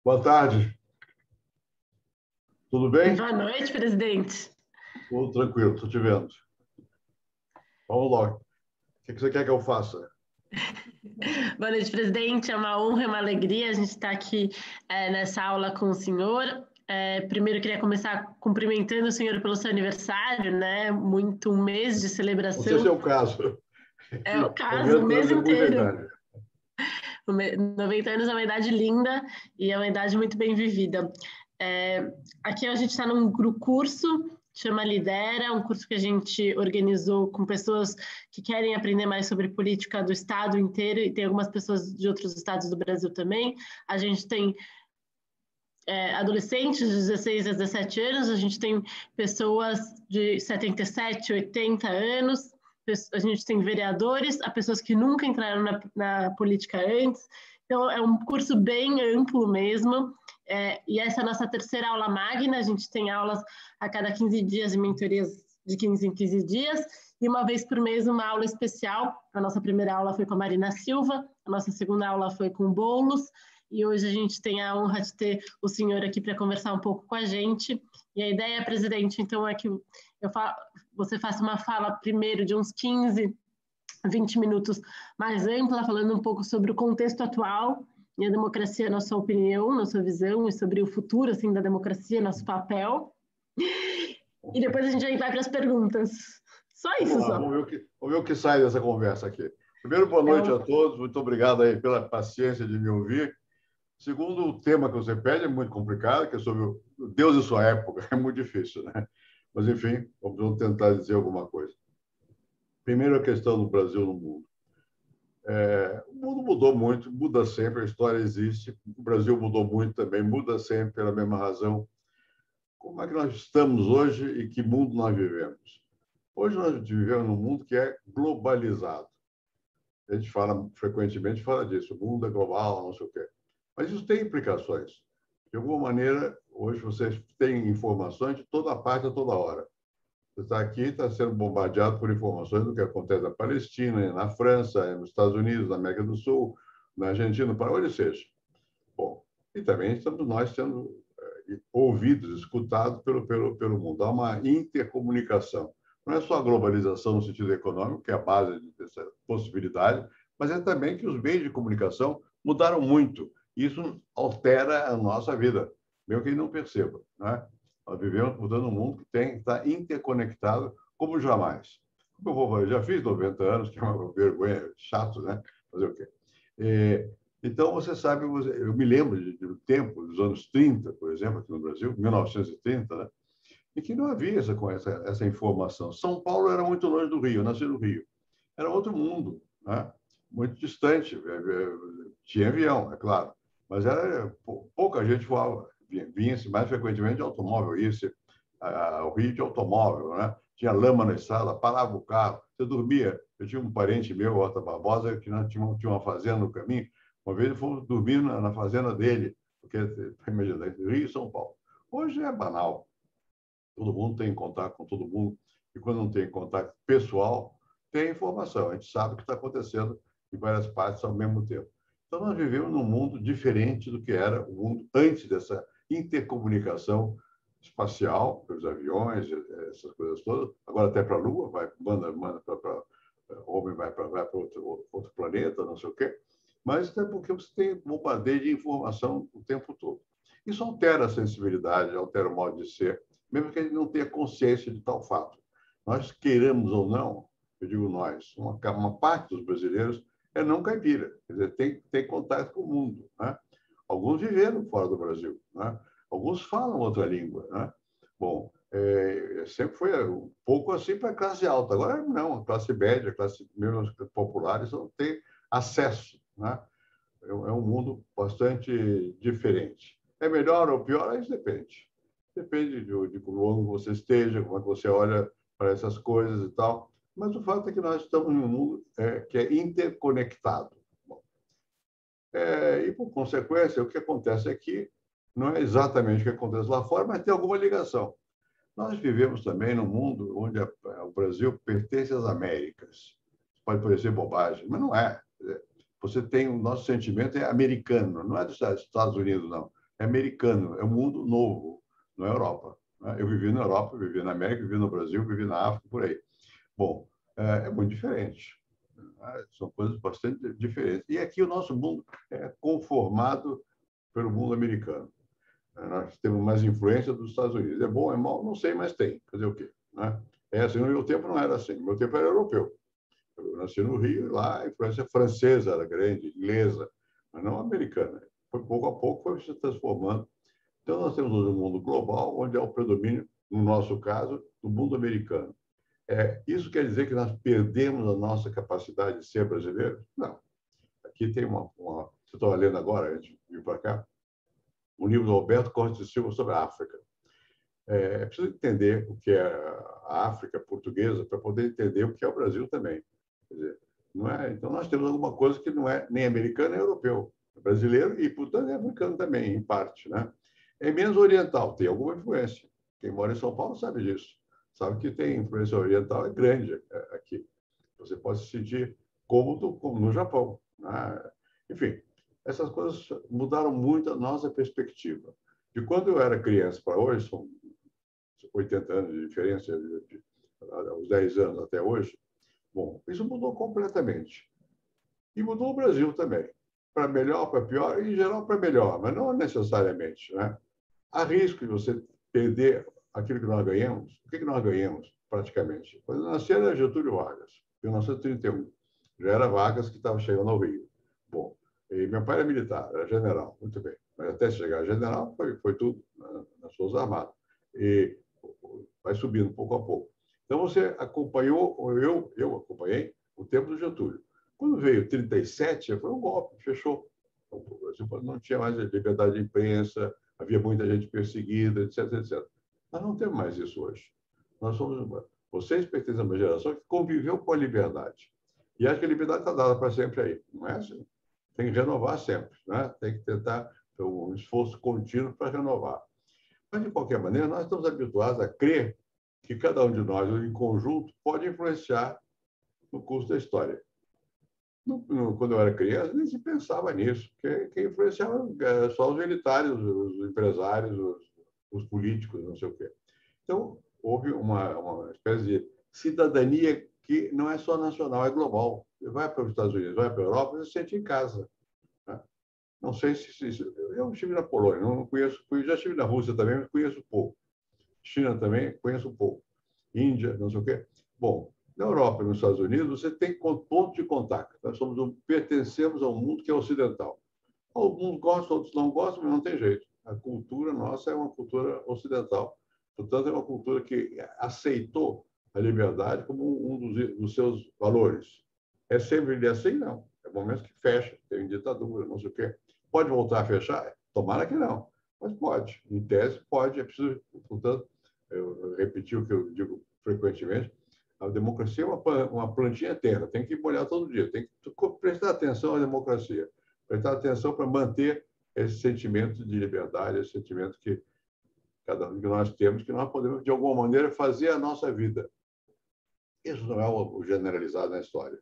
Boa tarde. Tudo bem? Boa noite, presidente. Tudo tranquilo, estou te vendo. Vamos logo. O que você quer que eu faça? Boa noite, presidente. É uma honra e uma alegria a gente estar aqui nessa aula com o senhor. Primeiro, eu queria começar cumprimentando o senhor pelo seu aniversário, né? Muito um mês de Não sei se é celebração. o caso. É o caso, o 90 mês anos é muita inteiro. idade. 90 anos é uma idade linda e é uma idade muito bem vivida. Aqui a gente está num curso, chama Lidera, um curso que a gente organizou com pessoas que querem aprender mais sobre política do estado inteiro, e tem algumas pessoas de outros estados do Brasil também. A gente tem adolescentes de 16 a 17 anos, a gente tem pessoas de 77, 80 anos, a gente tem vereadores, há pessoas que nunca entraram na política antes. Então, é um curso bem amplo mesmo. E essa é a nossa terceira aula magna. A gente tem aulas a cada 15 dias e mentorias de 15 em 15 dias. E uma vez por mês, uma aula especial. A nossa primeira aula foi com a Marina Silva, a nossa segunda aula foi com o Boulos. E hoje a gente tem a honra de ter o senhor aqui para conversar um pouco com a gente. E a ideia, presidente, então, é que você faça uma fala primeiro de uns 15, 20 minutos mais ampla, falando um pouco sobre o contexto atual e a democracia, na sua opinião, na sua visão, e sobre o futuro assim, da democracia, nosso papel. E depois a gente vai para as perguntas. Só isso, Vamos lá, só. vamos ver o que sai dessa conversa aqui. Primeiro, boa noite a todos. Muito obrigado aí pela paciência de me ouvir. Segundo, o tema que você pede é muito complicado, que é sobre o Deus e sua época. É muito difícil, né? Mas, enfim, vamos tentar dizer alguma coisa. Primeiro, a questão do Brasil no mundo. O mundo mudou muito, muda sempre, a história existe. O Brasil mudou muito também, muda sempre pela mesma razão. Como é que nós estamos hoje e que mundo nós vivemos? Hoje nós vivemos num mundo que é globalizado. A gente frequentemente fala disso, o mundo é global, não sei o quê. Mas isso tem implicações. De alguma maneira, hoje vocês têm informações de toda parte, a toda hora. Você está aqui, está sendo bombardeado por informações do que acontece na Palestina, na França, nos Estados Unidos, na América do Sul, na Argentina, para onde seja. Bom, e também estamos nós sendo ouvidos, escutados pelo mundo. Há uma intercomunicação. Não é só a globalização no sentido econômico, que é a base dessa possibilidade, mas é também que os meios de comunicação mudaram muito. Isso altera a nossa vida, mesmo que ele não perceba, né? Nós vivemos mudando um mundo que está interconectado como jamais. Eu já fiz 90 anos, que é uma vergonha, chato, né? Fazer o quê? Então, você sabe, eu me lembro do tempo, dos anos 30, por exemplo, aqui no Brasil, 1930, né? E que não havia essa informação. São Paulo era muito longe do Rio, eu nasci no Rio. Era outro mundo, né? Muito distante. Tinha avião, é claro, mas pouca gente voava. Vinha-se mais frequentemente de automóvel, ia-se ao Rio de automóvel, né? Tinha lama na estrada, parava o carro, você dormia. Eu tinha um parente meu, Horta Barbosa, que tinha uma fazenda no caminho. Uma vez fomos dormir na fazenda dele, porque, imagina, Rio e São Paulo. Hoje é banal. Todo mundo tem contato com todo mundo. E quando não tem contato pessoal, tem informação. A gente sabe o que está acontecendo em várias partes ao mesmo tempo. Então, nós vivemos num mundo diferente do que era o mundo antes dessa intercomunicação espacial, pelos aviões, essas coisas todas. Agora até para a Lua, manda para homem vai para outro planeta, não sei o quê. Mas é porque você tem bombardeio de informação o tempo todo. Isso altera a sensibilidade, altera o modo de ser, mesmo que a gente não tenha consciência de tal fato. Nós queiramos ou não, eu digo nós, uma parte dos brasileiros é não caipira, quer dizer, tem contato com o mundo, né? Alguns viveram fora do Brasil, né? Alguns falam outra língua, né? Bom, sempre foi um pouco assim para a classe alta. Agora não, a classe média, a classe menos populares não tem acesso, né? É um mundo bastante diferente. É melhor ou pior? Isso depende. Depende de como você esteja, como é que você olha para essas coisas e tal. Mas o fato é que nós estamos num mundo que é interconectado. Bom, e, por consequência, o que acontece aqui não é exatamente o que acontece lá fora, mas tem alguma ligação. Nós vivemos também num mundo onde o Brasil pertence às Américas. Pode parecer bobagem, mas não é. Você tem o nosso sentimento é americano, não é dos Estados Unidos, não. é americano, é um mundo novo, não é Europa. Né? Eu vivi na Europa, vivi na América, vivi no Brasil, vivi na África, por aí. Bom, é muito diferente. São coisas bastante diferentes. E aqui o nosso mundo é conformado pelo mundo americano. Nós temos mais influência dos Estados Unidos. É bom, é mal, não sei, mas tem. Fazer o quê? Né? É assim, no meu tempo não era assim. No meu tempo era europeu. Eu nasci no Rio, e lá a influência francesa era grande, inglesa, mas não americana. Foi, pouco a pouco foi se transformando. Então, nós temos hoje um mundo global, onde há o predomínio, no nosso caso, do mundo americano. Isso quer dizer que nós perdemos a nossa capacidade de ser brasileiros? Não. Aqui tem Você estava lendo agora, antes de vir para cá, um livro do Roberto Cortes de Silva sobre a África. É preciso entender o que é a África portuguesa para poder entender o que é o Brasil também. Quer dizer, não é? Então, nós temos alguma coisa que não é nem americano nem europeu. É brasileiro e, portanto, é africano também, em parte. Né? É menos oriental, tem alguma influência. Quem mora em São Paulo sabe disso. Sabe que tem influência oriental, é grande aqui. Você pode se sentir cômodo como no Japão. Né? Enfim, essas coisas mudaram muito a nossa perspectiva. De quando eu era criança para hoje, são 80 anos de diferença, aos 10 anos até hoje. Bom, isso mudou completamente. E mudou o Brasil também. Para melhor, para pior, e em geral para melhor, mas não necessariamente. Né? Há risco de você perder aquilo que nós ganhamos. O que nós ganhamos, praticamente? Quando nasci era Getúlio Vargas, em 1931. Já era Vargas que estava chegando ao Rio. Bom, e meu pai era militar, era general, muito bem. Mas até chegar a general, foi tudo nas Forças Armadas. E vai subindo pouco a pouco. Então, você acompanhou, eu acompanhei o tempo do Getúlio. Quando veio 37, foi um golpe, fechou. Não tinha mais liberdade de imprensa, havia muita gente perseguida, etc, etc. Nós não temos mais isso hoje. Vocês pertencem a uma geração que conviveu com a liberdade. E acho que a liberdade está dada para sempre aí. Não é assim? Tem que renovar sempre. Né? Tem que tentar um esforço contínuo para renovar. Mas, de qualquer maneira, nós estamos habituados a crer que cada um de nós, em conjunto, pode influenciar no curso da história. Quando eu era criança, nem se pensava nisso. Quem influenciava só os militares, os empresários, os políticos, não sei o quê. Então, houve uma espécie de cidadania que não é só nacional, é global. Você vai para os Estados Unidos, vai para a Europa, você se sente em casa. Né? Não sei se... Eu estive na Polônia, não conheço... Já estive na Rússia também, mas conheço pouco. China também, conheço pouco. Índia, não sei o quê. Bom, na Europa e nos Estados Unidos, você tem ponto de contato. Nós pertencemos a um mundo que é ocidental. Alguns gostam, outros não gostam, mas não tem jeito. A cultura nossa é uma cultura ocidental. Portanto, é uma cultura que aceitou a liberdade como um dos seus valores. É sempre assim? Não. É momentos que fecha, tem ditadura, não sei o quê. Pode voltar a fechar? Tomara que não. Mas pode. Em tese, pode. É preciso, portanto, eu repeti o que eu digo frequentemente, a democracia é uma plantinha terra, tem que molhar todo dia, tem que prestar atenção à democracia, prestar atenção para manter esse sentimento de liberdade, esse sentimento que cada um de nós temos, que nós podemos, de alguma maneira, fazer a nossa vida. Isso não é o generalizado na história.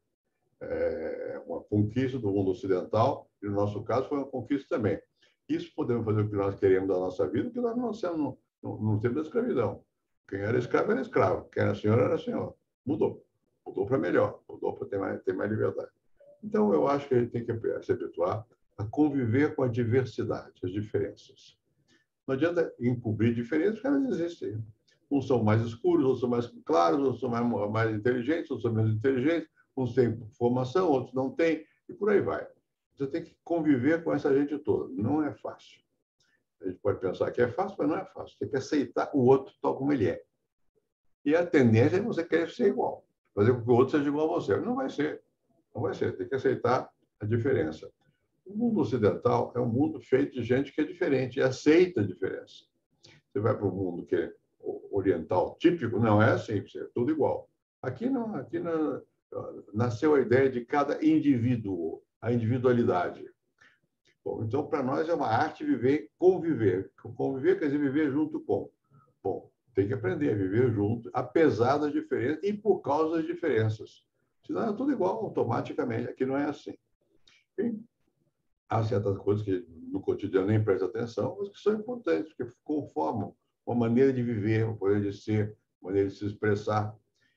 É uma conquista do mundo ocidental, e no nosso caso foi uma conquista também. Isso podemos fazer o que nós queremos da nossa vida, porque nós não nascemos no tempo da escravidão. Quem era escravo. Quem era senhor. Mudou. Mudou para melhor. Mudou para ter mais liberdade. Então, eu acho que a gente tem que se habituar a conviver com a diversidade, as diferenças. Não adianta encobrir diferenças, porque elas existem. Uns são mais escuros, outros são mais claros, outros são mais inteligentes, outros são menos inteligentes, uns têm formação, outros não têm, e por aí vai. Você tem que conviver com essa gente toda. Não é fácil. A gente pode pensar que é fácil, mas não é fácil. Tem que aceitar o outro tal como ele é. E a tendência é você querer ser igual, fazer com que o outro seja igual a você. Não vai ser. Não vai ser. Tem que aceitar a diferença. O mundo ocidental é um mundo feito de gente que é diferente e aceita a diferença. Você vai para o mundo que é oriental típico, não é assim, é tudo igual. Aqui não. Aqui não, nasceu a ideia de cada indivíduo, a individualidade. Bom, então, para nós é uma arte viver, conviver. Conviver quer dizer viver junto com. Bom, tem que aprender a viver junto, apesar das diferenças e por causa das diferenças. Senão é tudo igual automaticamente. Aqui não é assim. Enfim, há certas coisas que no cotidiano nem presta atenção, mas que são importantes, que conformam uma maneira de viver, uma maneira de ser, uma maneira de se expressar.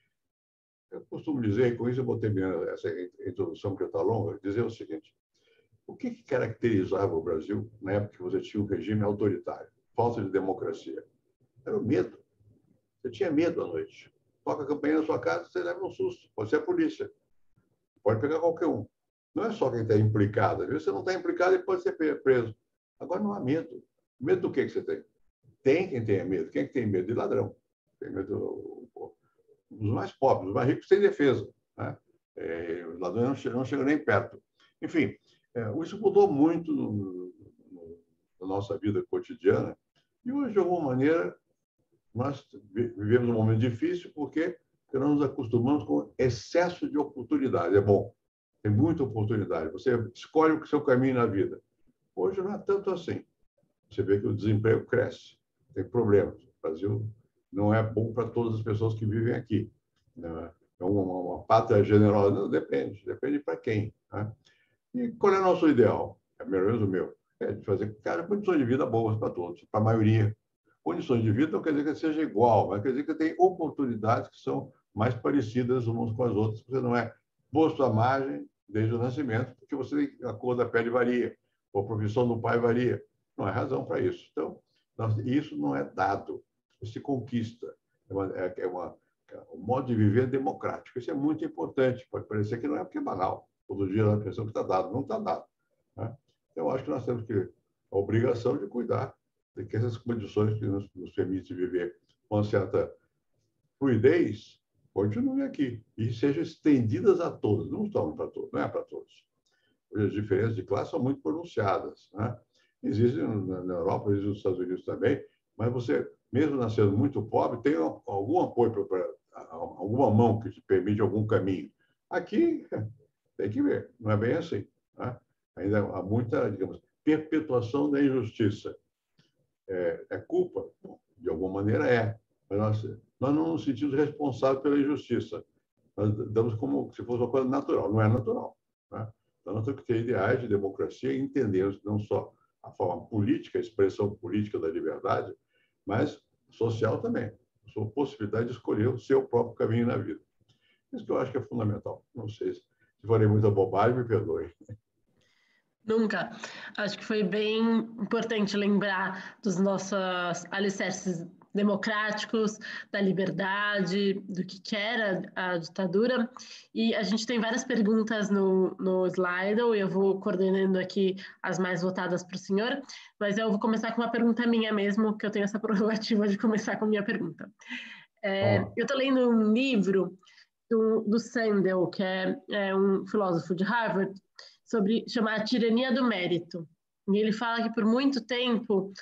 Eu costumo dizer, e com isso eu vou terminar essa introdução que está longa, dizer o seguinte: o que caracterizava o Brasil na época que você tinha um regime autoritário, falta de democracia? Era o medo. Você tinha medo à noite. Toca a campainha na sua casa, você leva um susto. Pode ser a polícia. Pode pegar qualquer um. Não é só quem está implicado. Às vezes você não está implicado e pode ser preso. Agora não há medo. Medo do que você tem? Tem quem tenha medo. Quem é que tem medo? De ladrão. Tem medo dos mais pobres, dos mais ricos sem defesa. Né? Os ladrões não chegam nem perto. Enfim, isso mudou muito na nossa vida cotidiana. E hoje, de alguma maneira, nós vivemos um momento difícil porque nós nos acostumamos com excesso de oportunidade. É bom, tem muita oportunidade. Você escolhe o seu caminho na vida. Hoje não é tanto assim. Você vê que o desemprego cresce, tem problemas. O Brasil não é bom para todas as pessoas que vivem aqui. É uma pátria generosa. Não, depende para quem. Né? E qual é o nosso ideal? É menos o meu. É de fazer, condições de vida boas para todos, para a maioria. Condições de vida não quer dizer que seja igual, mas quer dizer que tem oportunidades que são mais parecidas umas com as outras. Você não é posto à margem desde o nascimento, porque a cor da pele varia, ou a profissão do pai varia. Não é razão para isso. Então, isso não é dado, isso se conquista. Um modo de viver democrático. Isso é muito importante. Pode parecer que não é porque é banal. Todo dia dá a impressão que está dado. Não está dado. Né? Eu acho que nós temos a obrigação de cuidar de que essas condições que nos permitem viver com uma certa fluidez continuem aqui e sejam estendidas a todos. Não estão para todos, não é para todos. Hoje as diferenças de classe são muito pronunciadas. Né? Existem na Europa, existem nos Estados Unidos também, mas você, mesmo nascendo muito pobre, tem algum apoio, alguma mão que te permite algum caminho. Aqui, tem que ver, não é bem assim. Né? Ainda há muita, digamos, perpetuação da injustiça. É culpa? Bom, de alguma maneira é. Mas nós não nos sentimos responsáveis pela injustiça. Nós damos como se fosse uma coisa natural. Não é natural. Né? Então, nós temos que ter ideais de democracia e entender não só a forma política, a expressão política da liberdade, mas social também. A sua possibilidade de escolher o seu próprio caminho na vida. Isso que eu acho que é fundamental. Não sei se falei muita bobagem, me perdoe. Nunca. Acho que foi bem importante lembrar dos nossos alicerces democráticos, da liberdade, do que era a ditadura. E a gente tem várias perguntas no Slido, e eu vou coordenando aqui as mais votadas para o senhor, mas eu vou começar com uma pergunta minha mesmo, que eu tenho essa prerrogativa de começar com a minha pergunta. Eu estou lendo um livro do Sandel, que é um filósofo de Harvard, chama A Tirania do Mérito. E ele fala que por muito tempo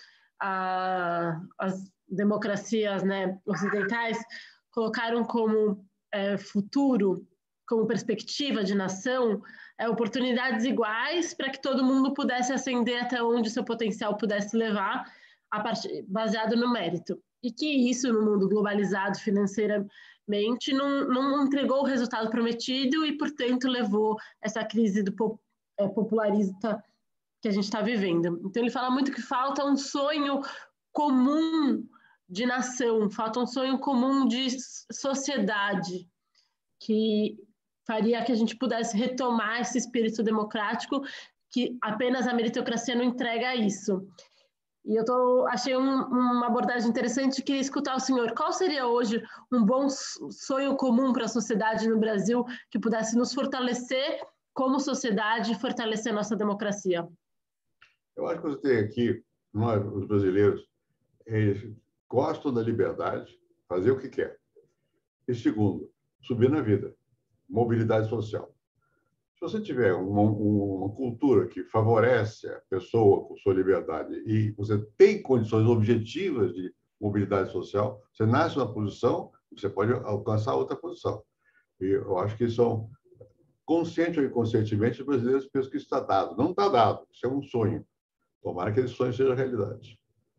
as democracias, né, ocidentais colocaram como futuro, como perspectiva de nação, oportunidades iguais para que todo mundo pudesse ascender até onde seu potencial pudesse levar, baseado no mérito. E que isso, no mundo globalizado financeiramente, não entregou o resultado prometido e, portanto, levou essa crise do popularista que a gente está vivendo. Então, ele fala muito que falta um sonho comum de nação, falta um sonho comum de sociedade que faria que a gente pudesse retomar esse espírito democrático que apenas a meritocracia não entrega isso. E achei uma abordagem interessante, queria escutar o senhor. Qual seria hoje um bom sonho comum para a sociedade no Brasil que pudesse nos fortalecer como sociedade e fortalecer a nossa democracia? Eu acho que você tem aqui, nós, os brasileiros, eles gostam da liberdade, fazer o que quer. E segundo, subir na vida, mobilidade social. Se você tiver uma cultura que favorece a pessoa com sua liberdade e você tem condições objetivas de mobilidade social, você nasce numa posição, você pode alcançar outra posição. E eu acho que são, consciente ou inconscientemente, os brasileiros pensam que isso está dado. Não está dado, isso é um sonho. Tomara que esse sonho seja realidade.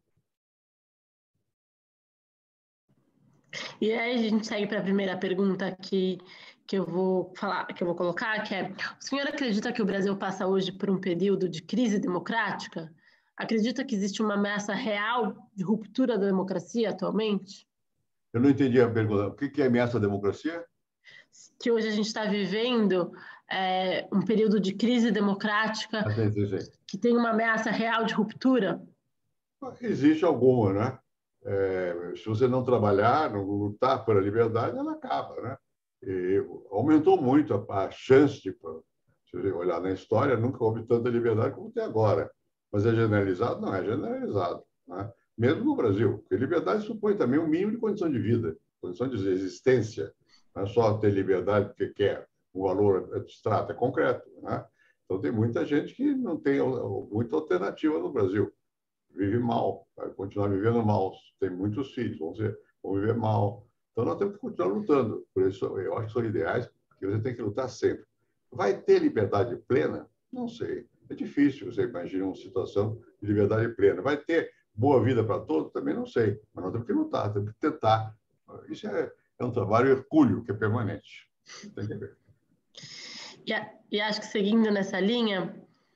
E aí a gente segue para a primeira pergunta que eu vou colocar, que é: o senhor acredita que o Brasil passa hoje por um período de crise democrática? acredita que existe uma ameaça real de ruptura da democracia atualmente? Eu não entendi a pergunta. O que é ameaça à democracia? Que hoje a gente está vivendo um período de crise democrática, Sim. que tem uma ameaça real de ruptura? Existe alguma, né? Se você não trabalhar, não lutar pela liberdade, ela acaba, né? E aumentou muito a chance de, se você olhar na história, nunca houve tanta liberdade como tem agora. Mas é generalizado? Não é generalizado, né? Mesmo no Brasil, porque liberdade supõe também um mínimo de condição de vida, condição de existência. Não é só ter liberdade porque quer, o valor abstrato, é concreto, né? Então, tem muita gente que não tem muita alternativa no Brasil, vive mal, vai continuar vivendo mal, tem muitos filhos, vão viver mal. Então, nós temos que continuar lutando. Por isso, eu acho que são ideais que você tem que lutar sempre. Vai ter liberdade plena? Não sei. É difícil você imaginar uma situação de liberdade plena. Vai ter boa vida para todos? Também não sei. Mas nós temos que lutar, temos que tentar. Isso é um trabalho hercúleo, que é permanente. Tem que ver. E acho que seguindo nessa linha,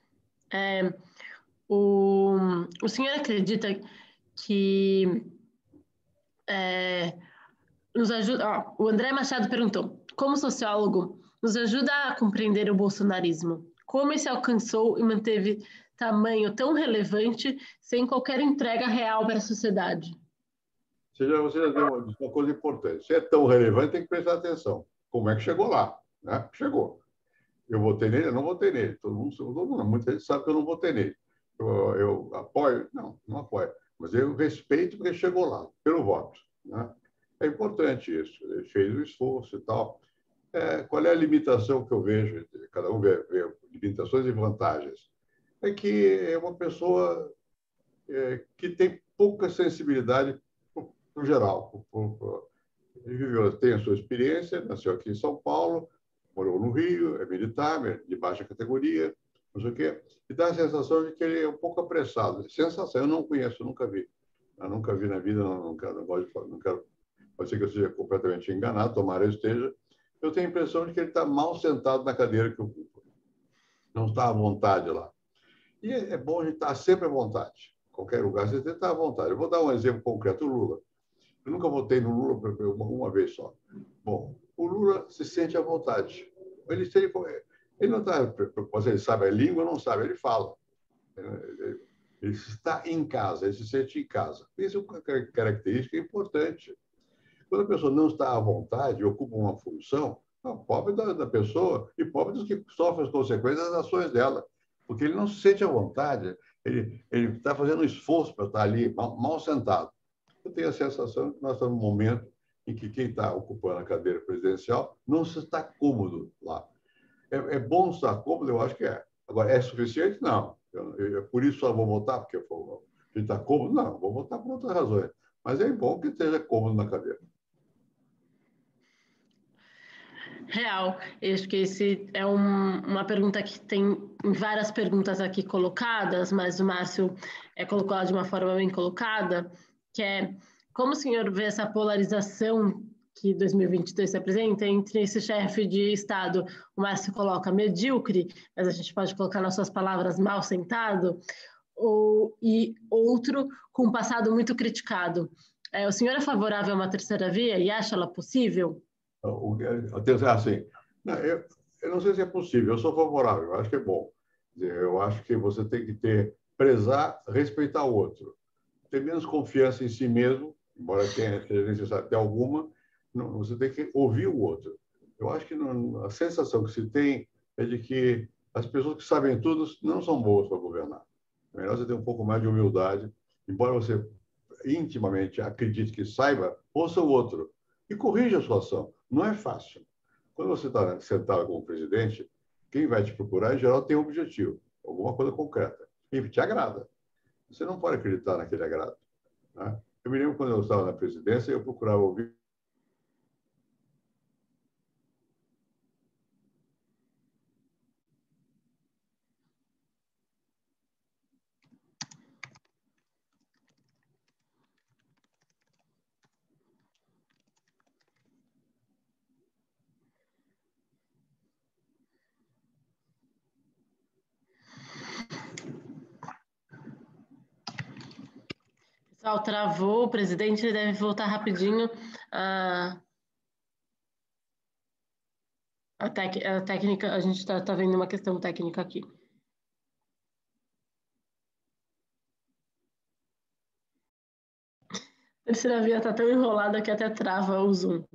o senhor acredita que nos ajuda... o André Machado perguntou, como sociólogo, nos ajuda a compreender o bolsonarismo? Como ele se alcançou e manteve tamanho tão relevante sem qualquer entrega real para a sociedade? Você já deu uma coisa importante. Se é tão relevante, tem que prestar atenção. Como é que chegou lá? Né? Chegou. Eu votei nele? Eu não votei nele. Todo mundo, muita gente sabe que eu não votei nele. Eu apoio? Não, não apoio. Mas eu respeito porque chegou lá, pelo voto. Né? É importante isso. Ele fez o esforço e tal. Qual é a limitação que eu vejo? Cada um vê limitações e vantagens. É que é uma pessoa que tem pouca sensibilidade no geral. Ele viveu, tem a sua experiência, nasceu aqui em São Paulo, morou no Rio, é militar, de baixa categoria, não sei o quê, e dá a sensação de que ele é um pouco apressado. Sensação, eu não conheço, nunca vi. Eu nunca vi na vida, não gosto de falar, não quero, pode ser que eu seja completamente enganado, tomara eu esteja. Eu tenho a impressão de que ele está mal sentado na cadeira que ocupa. Não está à vontade lá. E é bom a gente estar sempre à vontade. Qualquer lugar, você tem que estar à vontade. Eu vou dar um exemplo concreto, o Lula. Eu nunca votei no Lula uma vez só. Bom, o Lula se sente à vontade. Ele não está, ele sabe a língua, não sabe, ele fala. Ele está em casa, ele se sente em casa. Isso é uma característica importante. Quando a pessoa não está à vontade e ocupa uma função, pobre da pessoa e pobre dos que sofrem as consequências das ações dela, porque ele não se sente à vontade, ele está fazendo um esforço para estar ali, mal sentado. Eu tenho a sensação que nós estamos num momento em que quem está ocupando a cadeira presidencial não se está cômodo lá. É bom estar cômodo? Eu acho que é. Agora, é suficiente? Não. Por isso só vou votar porque a gente está cômodo? Não, vou votar por outras razões. Mas é bom que esteja cômodo na cadeira. Real, eu acho que esse é uma pergunta que tem várias perguntas aqui colocadas, mas o Márcio colocou ela de uma forma bem colocada, que é como o senhor vê essa polarização que 2022 se apresenta entre esse chefe de Estado, o Márcio coloca medíocre, mas a gente pode colocar nas suas palavras mal sentado, e outro com um passado muito criticado. O senhor é favorável a uma terceira via e acha ela possível? Assim, eu não sei se é possível, eu sou favorável, eu acho que é bom. Eu acho que você tem que prezar, respeitar o outro. Ter menos confiança em si mesmo, embora seja necessário ter alguma, você tem que ouvir o outro. Eu acho que a sensação que se tem é de que as pessoas que sabem tudo não são boas para governar. É melhor você ter um pouco mais de humildade, embora você intimamente acredite que saiba, ouça o outro e corrija a sua ação. Não é fácil. Quando você está sentado como presidente, quem vai te procurar, em geral, tem um objetivo, alguma coisa concreta, e te agrada. Você não pode acreditar naquele agrado. Né? Eu me lembro quando eu estava na presidência, eu procurava ouvir. Pessoal, travou o presidente, ele deve voltar rapidinho. A técnica, a gente tá vendo uma questão técnica aqui. A terceira via tá tão enrolada que até trava o Zoom.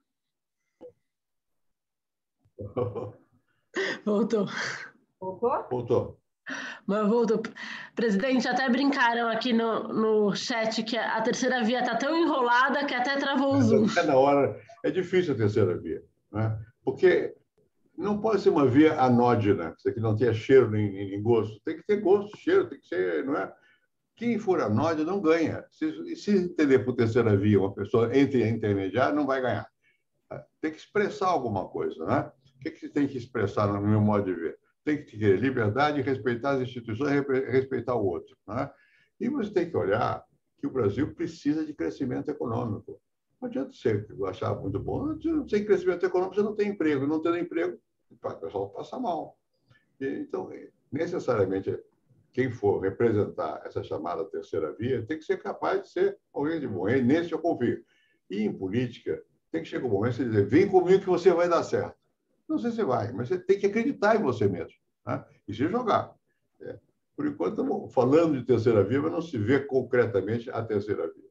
Voltou. Voltou? Voltou. Mas voltou. Presidente, até brincaram aqui no chat que a terceira via tá tão enrolada que até travou o Zoom. É na hora. É difícil a terceira via, né? Porque não pode ser uma via anódina, que não tenha cheiro nem gosto. Tem que ter gosto, cheiro, tem que ser, não é? Quem for anódino não ganha. Se entender por terceira via uma pessoa entre intermediária, não vai ganhar. Tem que expressar alguma coisa, né? O que você tem que expressar no meu modo de ver? Tem que ter liberdade, respeitar as instituições, respeitar o outro, né? E você tem que olhar que o Brasil precisa de crescimento econômico. Não adianta você achar muito bom. Sem crescimento econômico, você não tem emprego. Não tendo emprego, o pessoal passa mal. Então, necessariamente, quem for representar essa chamada terceira via tem que ser capaz de ser alguém de bom. Nesse eu confio. E em política, tem que chegar um momento de dizer: vem comigo que você vai dar certo. Não sei se vai, mas você tem que acreditar em você mesmo, né? E se jogar. Por enquanto, estamos falando de terceira via, mas não se vê concretamente a terceira via.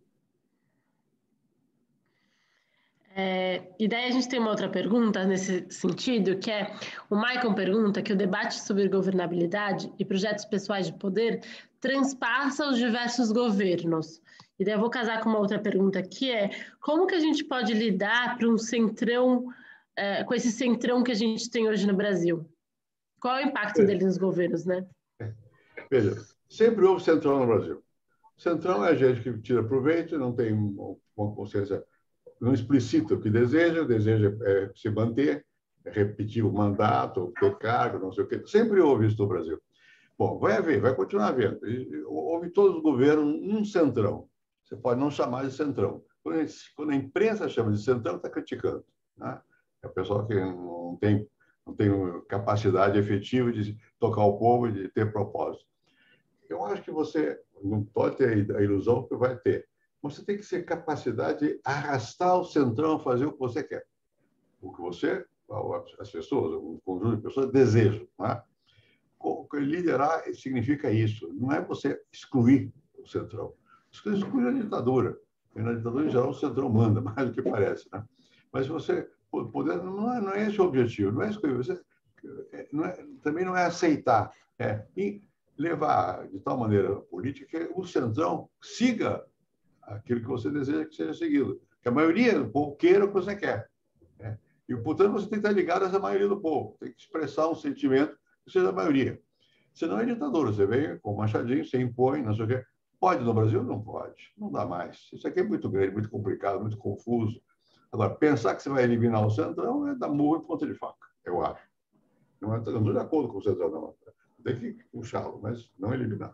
E daí a gente tem uma outra pergunta nesse sentido, que é, o Maicon pergunta que o debate sobre governabilidade e projetos pessoais de poder transpassa os diversos governos. E daí eu vou casar com uma outra pergunta, que é, como que a gente pode lidar para um centrão, com esse centrão que a gente tem hoje no Brasil? Qual é o impacto dele nos governos, né? Veja, sempre houve centrão no Brasil. Centrão é a gente que tira proveito, não tem uma consciência, não explicita o que deseja se manter, repetir o mandato, ter cargo, não sei o quê. Sempre houve isso no Brasil. Bom, vai haver, vai continuar havendo. Houve todos os governos um centrão. Você pode não chamar de centrão. Quando a imprensa chama de centrão, está criticando, né? É o pessoal que não tem capacidade efetiva de tocar o povo e de ter propósito. Eu acho que você não pode ter a ilusão que vai ter. Você tem que ter capacidade de arrastar o centrão a fazer o que você quer. O que você, as pessoas, um conjunto de pessoas desejam, né? Liderar significa isso. Não é você excluir o centrão. Excluir a ditadura. E na ditadura, em geral, o centrão manda, mais do que parece, né? Mas você poder, não é esse o objetivo. Não é excluir. Também não é aceitar. E levar de tal maneira a política que o centrão siga aquilo que você deseja que seja seguido. Que a maioria do povo queira o que você quer. E, portanto, você tem que estar ligado a essa maioria do povo. Tem que expressar um sentimento que seja da maioria. Senão é ditadura. Você vem com o machadinho, você impõe, não sei o quê. Pode no Brasil? Não pode. Não dá mais. Isso aqui é muito grande, muito complicado, muito confuso. Agora, pensar que você vai eliminar o centrão é dar murro em ponta de faca, eu acho. Não estou de acordo com o centrão, não. Tem que puxá-lo, mas não eliminar.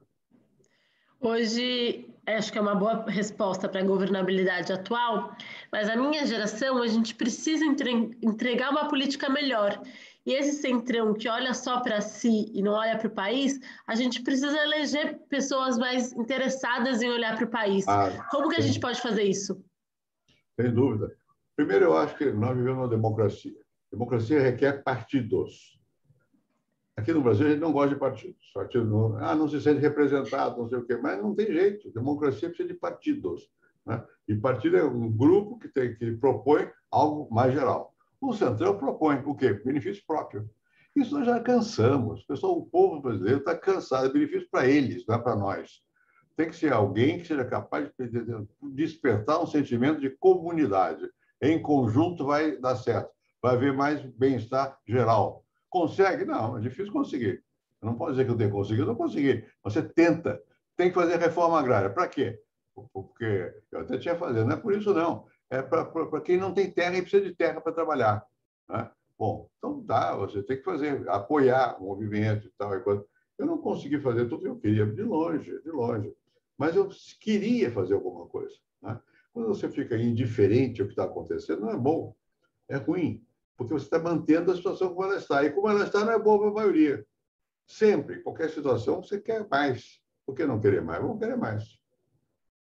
Hoje, acho que é uma boa resposta para a governabilidade atual, mas a minha geração, a gente precisa entregar uma política melhor. E esse centrão que olha só para si e não olha para o país, a gente precisa eleger pessoas mais interessadas em olhar para o país. Como que a gente pode fazer isso? Sem dúvida. Primeiro, eu acho que nós vivemos uma democracia. Democracia requer partidos. Aqui no Brasil, a gente não gosta de partidos. Partido não se sente representado, não sei o quê. Mas não tem jeito. Democracia precisa de partidos, né? E partido é um grupo que propõe algo mais geral. O Centrão propõe o quê? Benefício próprio. Isso nós já cansamos. O povo brasileiro está cansado. É benefício para eles, não é para nós. Tem que ser alguém que seja capaz de despertar um sentimento de comunidade. Em conjunto vai dar certo. Vai haver mais bem-estar geral. Consegue? Não, é difícil conseguir. Eu não posso dizer que eu tenho conseguido, eu não consegui. Você tenta. Tem que fazer reforma agrária. Para quê? Porque eu até tinha fazendo. Não é por isso, não. É para quem não tem terra e precisa de terra para trabalhar, né? Bom, então dá, você tem que fazer, apoiar o movimento e tal. Eu não consegui fazer tudo que eu queria, de longe, de longe. Mas eu queria fazer alguma coisa, né? Quando você fica indiferente ao que está acontecendo, não é bom, é ruim, porque você está mantendo a situação como ela está. E como ela está, não é boa para a maioria. Sempre, em qualquer situação, você quer mais. Por que não querer mais? Vamos querer mais.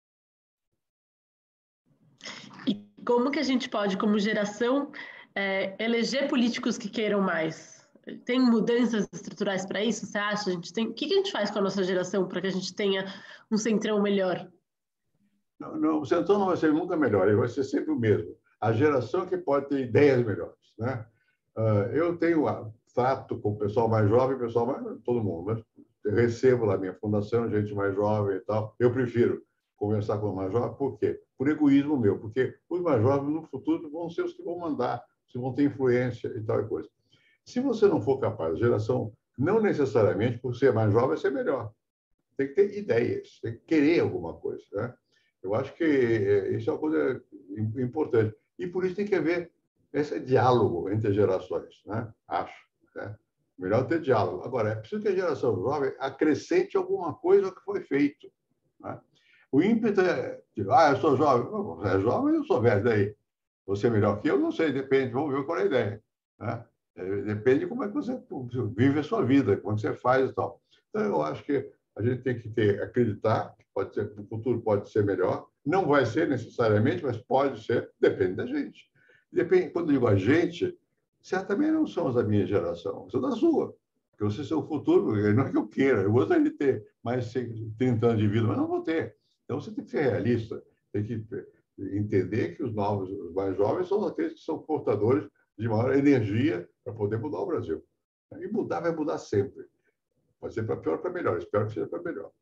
como que a gente pode, como geração, eleger políticos que queiram mais? Tem mudanças estruturais para isso, você acha? O que a gente faz com a nossa geração para que a gente tenha um centrão melhor? Não, não, o Centrão não vai ser nunca melhor, ele vai ser sempre o mesmo. A geração que pode ter ideias melhores, né? Eu tenho trato com o pessoal mais jovem, pessoal mais, todo mundo, né? Eu recebo lá minha fundação, gente mais jovem e tal. Eu prefiro conversar com os mais jovens, por quê? Por egoísmo meu, porque os mais jovens no futuro vão ser os que vão mandar, se vão ter influência e tal e coisa. Se você não for capaz, geração, não necessariamente por ser mais jovem, ser melhor. Tem que ter ideias, tem que querer alguma coisa, né? Eu acho que isso é uma coisa importante. E por isso tem que haver esse diálogo entre as gerações, né? Acho, né? Melhor ter diálogo. Agora, é preciso que a geração jovem acrescente alguma coisa ao que foi feito, né? O ímpeto é, eu sou jovem. Você é jovem, eu sou velho, daí. Você é melhor que eu? Não sei, depende, vamos ver qual é a ideia, né? Depende de como é que você vive a sua vida, como você faz e tal. Então, eu acho que a gente tem que acreditar que pode ser, o futuro pode ser melhor. Não vai ser necessariamente, mas pode ser, depende da gente. Depende, quando eu digo a gente, certamente não são da minha geração, são da sua. Porque você ser o futuro, não é que eu queira, eu gostaria de ter mais 30 anos de vida, mas não vou ter. Então você tem que ser realista, tem que entender que os novos, os mais jovens, são aqueles que são portadores de maior energia para poder mudar o Brasil. E mudar vai mudar sempre. Pode ser para pior ou para melhor. Espero que seja para melhor.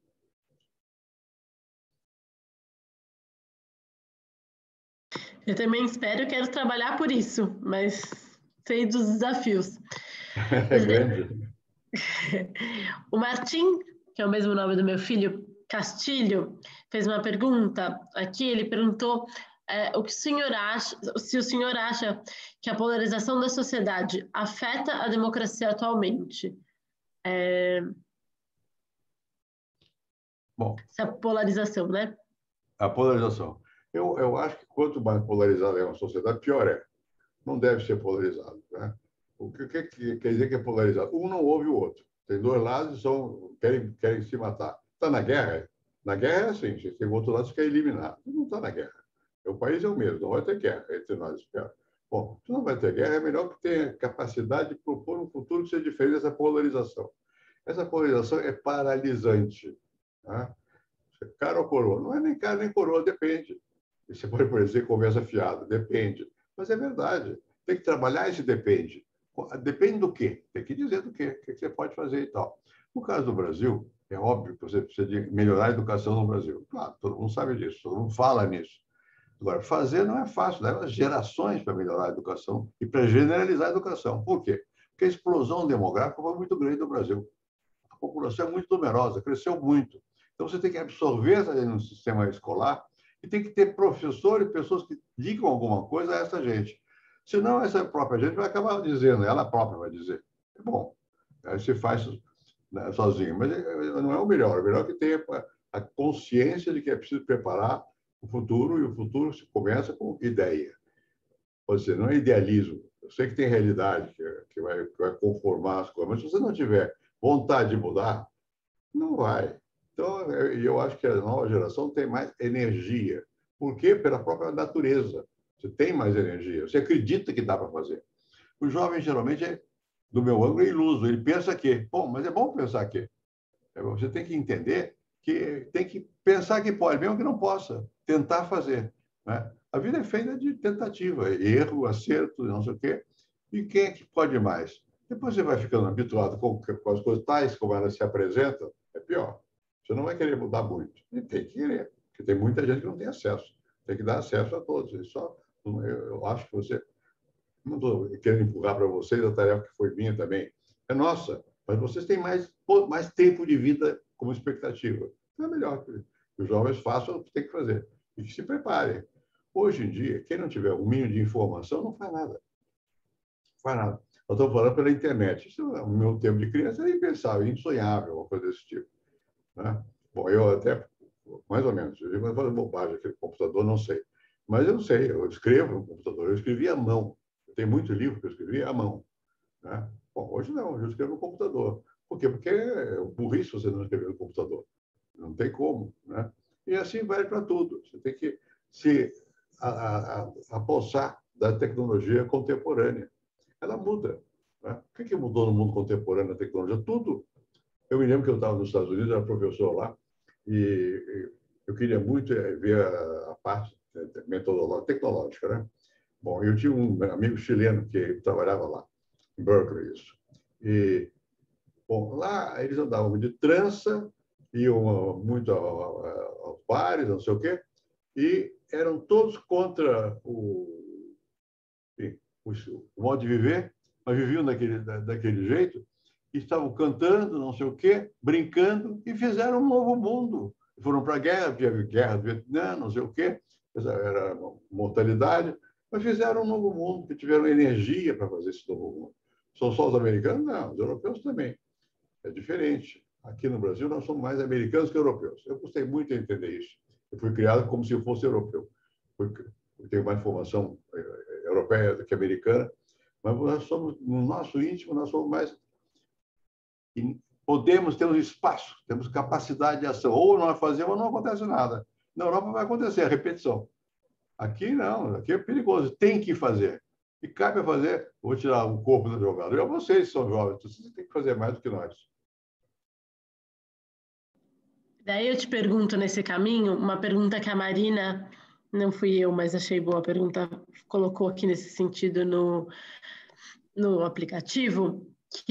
Eu também espero e quero trabalhar por isso, mas sei dos desafios. É grande. O Martim, que é o mesmo nome do meu filho, Castilho, fez uma pergunta aqui. Ele perguntou o que o senhor acha, se o senhor acha que a polarização da sociedade afeta a democracia atualmente. Bom, Essa polarização, né? a polarização. Eu acho que quanto mais polarizada é uma sociedade, pior é. Não deve ser polarizado, né? O que quer dizer que é polarizado? Um não ouve o outro. Tem dois lados e querem se matar. Está na guerra? Na guerra é assim, se tem o outro lado, você quer eliminar. Não está na guerra. O país é o mesmo, não vai ter guerra entre nós, espero. Bom, se não vai ter guerra, é melhor que tenha capacidade de propor um futuro que seja diferente dessa polarização. Essa polarização é paralisante. Né? Cara ou coroa? Não é nem cara nem coroa, depende. Você pode, por exemplo, conversa fiada, depende. Mas é verdade. Tem que trabalhar esse depende. Depende do quê? Tem que dizer do quê? O que você pode fazer e tal. No caso do Brasil, é óbvio que você precisa de melhorar a educação no Brasil. Claro, todo mundo sabe disso, todo mundo fala nisso. Agora, fazer não é fácil, leva gerações para melhorar a educação e para generalizar a educação. Por quê? Porque a explosão demográfica foi muito grande no Brasil. A população é muito numerosa, cresceu muito. Então, você tem que absorver essa no sistema escolar e tem que ter professores, pessoas que digam alguma coisa a essa gente. Senão, essa própria gente vai acabar dizendo, ela própria vai dizer. É bom, aí se faz, né, sozinho. Mas não é o melhor. O melhor é que tenha a consciência de que é preciso preparar o futuro, e o futuro se começa com ideia. Ou seja, não é idealismo. Eu sei que tem realidade que vai conformar as coisas, mas se você não tiver vontade de mudar, não vai. Então, eu acho que a nova geração tem mais energia. Por quê? Pela própria natureza. Você tem mais energia. Você acredita que dá para fazer. O jovem, geralmente, do meu ângulo, é iluso. Ele pensa que, bom, mas é bom pensar que. Você tem que entender que tem que pensar que pode, mesmo que não possa, tentar fazer. Né? A vida é feita de tentativa, erro, acerto, não sei o quê. E quem é que pode mais? Depois você vai ficando habituado com as coisas tais como elas se apresentam, é pior. Você não vai querer mudar muito. E tem que querer, porque tem muita gente que não tem acesso. Tem que dar acesso a todos. Eu acho que você... Não estou querendo empurrar para vocês a tarefa que foi minha também. É nossa, mas vocês têm mais tempo de vida como expectativa. Então é melhor que os jovens façam o que tem que fazer e que se preparem. Hoje em dia, quem não tiver um mínimo de informação não faz nada. Não faz nada. Eu estou falando pela internet. Isso, no meu tempo de criança, era impensável, insonhável, uma coisa desse tipo. Né? Bom, eu até, mais ou menos, eu digo, falo bobagem aqui no computador, não sei. Mas eu não sei, eu escrevo no computador, eu escrevi à mão. Tem muito livro que eu escrevi à mão. Né? Bom, hoje não, eu escrevo no computador. Por quê? Porque é burrice você não escrever no computador. Não tem como. Né? E assim vai para tudo. Você tem que se a poçar da tecnologia contemporânea. Ela muda. Né? O que mudou no mundo contemporâneo da tecnologia? Tudo. Eu me lembro que eu estava nos Estados Unidos, era professor lá, e eu queria muito ver a parte metodológica, tecnológica, né? Bom, eu tinha um amigo chileno que trabalhava lá, em Berkeley, isso. E, bom, lá eles andavam de trança, iam muito aos bares, não sei o quê, e eram todos contra enfim, o modo de viver, mas viviam daquele jeito, e estavam cantando, não sei o quê, brincando, e fizeram um novo mundo. Foram para a guerra, teve guerra do Vietnã, não sei o quê, era mortalidade, mas fizeram um novo mundo, que tiveram energia para fazer esse novo mundo. São só os americanos? Não, os europeus também. É diferente. Aqui no Brasil, nós somos mais americanos que europeus. Eu gostei muito de entender isso. Eu fui criado como se eu fosse europeu. Eu tenho mais formação europeia do que americana, mas nós somos, no nosso íntimo, nós somos mais... Podemos ter um espaço, temos capacidade de ação. Ou nós fazemos ou não acontece nada. Na Europa vai acontecer a repetição. Aqui não, aqui é perigoso. Tem que fazer. E cabe a fazer, vou tirar o corpo do jogador. E vocês são jovens, vocês têm que fazer mais do que nós. Daí eu te pergunto nesse caminho, uma pergunta que a Marina, não fui eu, mas achei boa a pergunta, colocou aqui nesse sentido no aplicativo, que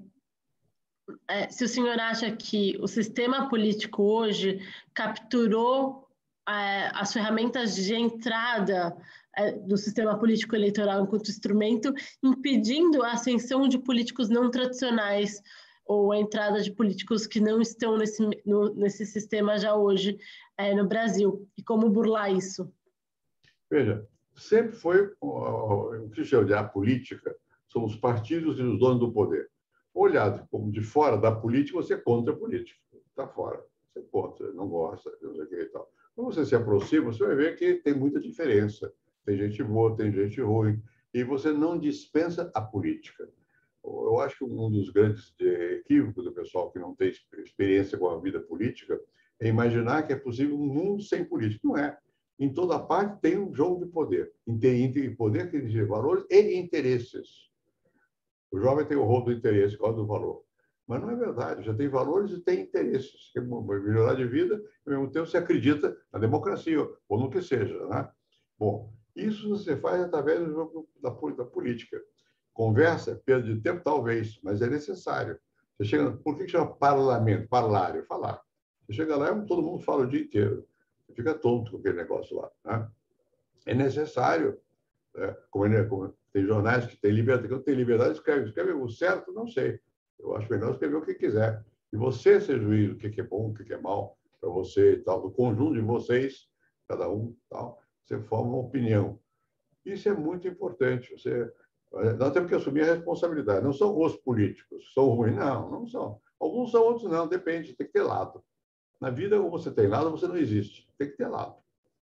se o senhor acha que o sistema político hoje capturou as ferramentas de entrada do sistema político eleitoral enquanto instrumento, impedindo a ascensão de políticos não tradicionais ou a entrada de políticos que não estão nesse sistema já hoje no Brasil. E como burlar isso? Veja, sempre foi o que chama de a política, são os partidos e os donos do poder. Olhado como de fora da política, você é contra a política. Está fora. Você é contra, não gosta, não sei o que e tal. Quando você se aproxima, você vai ver que tem muita diferença. Tem gente boa, tem gente ruim. E você não dispensa a política. Eu acho que um dos grandes equívocos do pessoal que não tem experiência com a vida política é imaginar que é possível um mundo sem política. Não é. Em toda parte tem um jogo de poder. Tem poder que exige valores e interesses. O jovem tem o rol do interesse, qual do valor. Mas não é verdade. Já tem valores e tem interesses. Quer melhorar de vida, e ao mesmo tempo você acredita na democracia, ou no que seja. Né? Bom, isso você faz através do jogo da política. Conversa, perda de tempo, talvez, mas é necessário. Você chega, por que chama parlamento? Parlário, falar. Você chega lá e todo mundo fala o dia inteiro. Você fica tonto com aquele negócio lá. Né? É necessário. Como tem jornais que têm liberdade, que não tem liberdade, escreve o certo, não sei. Eu acho melhor escrever o que quiser. E você ser juiz do que é bom, o que é mal para você e tal, do conjunto de vocês, cada um, tal, você forma uma opinião. Isso é muito importante. Nós temos que assumir a responsabilidade. Não são os políticos, são ruins, não são. Alguns são, outros não, depende, tem que ter lado. Na vida, ou você tem lado, ou você não existe. Tem que ter lado.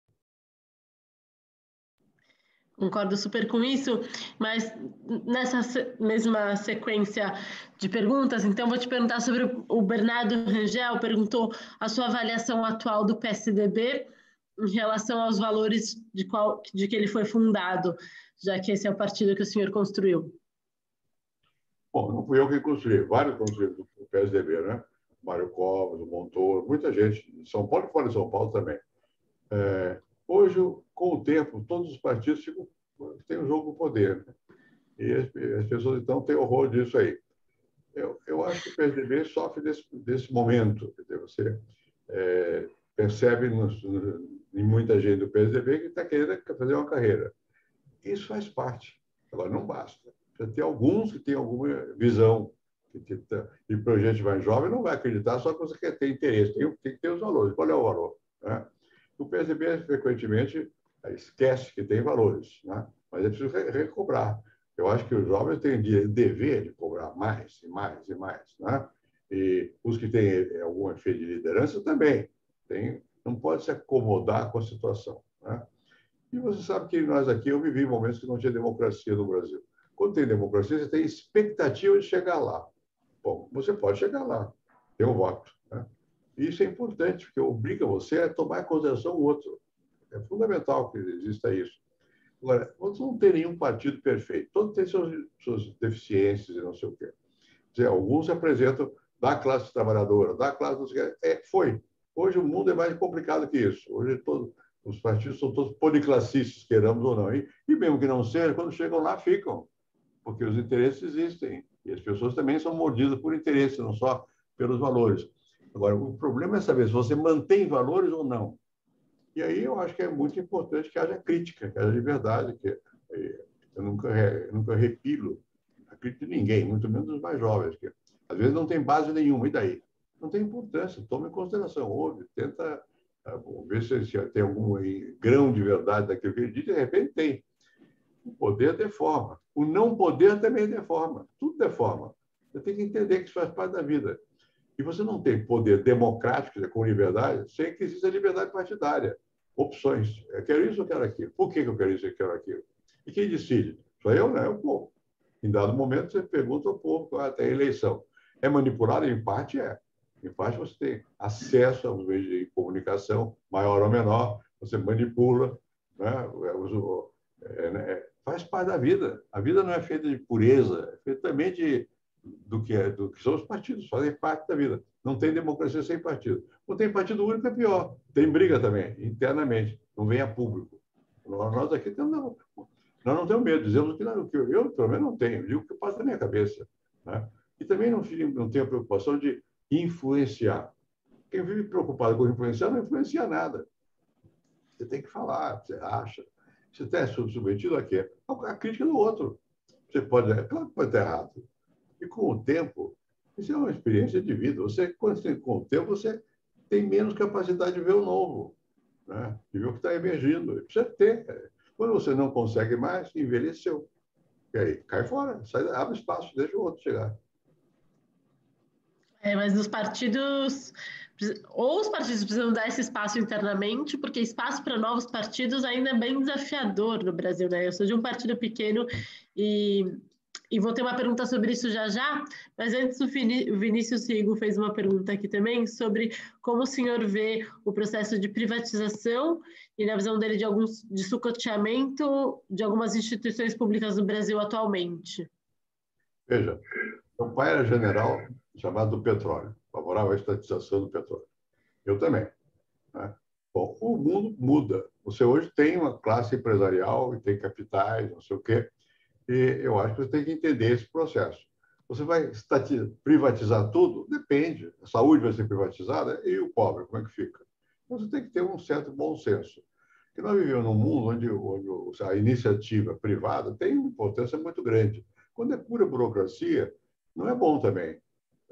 Concordo super com isso, mas nessa mesma sequência de perguntas, então vou te perguntar sobre o Bernardo Rangel, perguntou a sua avaliação atual do PSDB em relação aos valores de que ele foi fundado, já que esse é o partido que o senhor construiu. Bom, não fui eu que construí, vários construíram o PSDB, né? Mário Covas, o Montoro, muita gente, em São Paulo e fora de São Paulo também. Hoje, com o tempo, todos os partidos têm um jogo do poder. Né? E as pessoas, então, têm horror disso aí. Eu acho que o PSDB sofre desse momento. Você percebe em muita gente do PSDB que está querendo fazer uma carreira. Isso faz parte. Agora, não basta. Precisa ter alguns que têm alguma visão. E para a gente mais jovem não vai acreditar só que você quer ter interesse. Tem que ter os valores. Qual é o valor? Né? O PSDB, frequentemente, esquece que tem valores. Né? Mas é preciso recobrar. Eu acho que os jovens têm o dever de cobrar mais e mais e mais. Né? E os que têm algum efeito de liderança também. Não pode se acomodar com a situação. Né? E você sabe que nós aqui, eu vivi momentos que não tinha democracia no Brasil. Quando tem democracia, você tem expectativa de chegar lá. Bom, você pode chegar lá, tem um voto. Né? Isso é importante, porque obriga você a tomar em consideração o outro. É fundamental que exista isso. Agora, você não tem nenhum partido perfeito. Todos têm suas deficiências e não sei o quê. Quer dizer, alguns se apresentam da classe trabalhadora, da classe... Foi. Hoje o mundo é mais complicado que isso. Hoje os partidos são todos policlassistas, queiramos ou não. E mesmo que não seja, quando chegam lá, ficam. Porque os interesses existem. E as pessoas também são mordidas por interesse, não só pelos valores. Agora, o problema é saber se você mantém valores ou não. E aí eu acho que é muito importante que haja crítica, que haja liberdade, que eu nunca repilo a crítica de ninguém, muito menos dos mais jovens, que às vezes não tem base nenhuma, e daí? Não tem importância, toma em consideração, ouve, tenta ver se tem algum grão de verdade daquilo que ele diz, de repente tem. O poder deforma, o não poder também deforma, tudo deforma. Você tem que entender que isso faz parte da vida. E você não tem poder democrático, com liberdade, sem que exista liberdade partidária. Opções. Eu quero isso, eu quero aquilo. Por que eu quero isso, eu quero aquilo? E quem decide? Sou eu, não é o povo. Em dado momento, você pergunta ao povo até a eleição. É manipulado? Em parte é. Em parte você tem acesso aos meios de comunicação, maior ou menor, você manipula, né? Faz parte da vida. A vida não é feita de pureza, é feita também do que são os partidos, fazem parte da vida. Não tem democracia sem partido. Não tem partido único, é pior. Tem briga também, internamente. Não vem a público. Nós aqui nós não temos medo. Dizemos que não, que eu, pelo menos, não tenho. Digo o que passa na minha cabeça. Né? E também não tenho a preocupação de influenciar. Quem vive preocupado com influenciar, não influencia nada. Você tem que falar, você acha. Você está submetido a quê? A crítica do outro. Você pode, claro que pode estar errado. E com o tempo, isso é uma experiência de vida. Com o tempo, você tem menos capacidade de ver o novo, né? De ver o que está emergindo. Você tem. Quando você não consegue mais, envelheceu. E aí, cai fora, abre espaço, deixa o outro chegar. Mas os partidos precisam dar esse espaço internamente, porque espaço para novos partidos ainda é bem desafiador no Brasil, né? Eu sou de um partido pequeno e vou ter uma pergunta sobre isso já já, mas antes o Vinícius Rigo fez uma pergunta aqui também sobre como o senhor vê o processo de privatização e na visão dele de sucateamento de algumas instituições públicas no Brasil atualmente. Veja, meu pai era general chamado do petróleo, favorável à estatização do petróleo. Eu também. Né? Bom, o mundo muda. Você hoje tem uma classe empresarial e tem capitais, não sei o quê, e eu acho que você tem que entender esse processo. Você vai privatizar tudo? Depende. A saúde vai ser privatizada e o pobre, como é que fica? Então, você tem que ter um certo bom senso. Porque nós vivemos num mundo onde a iniciativa privada tem uma importância muito grande. Quando é pura burocracia, não é bom também.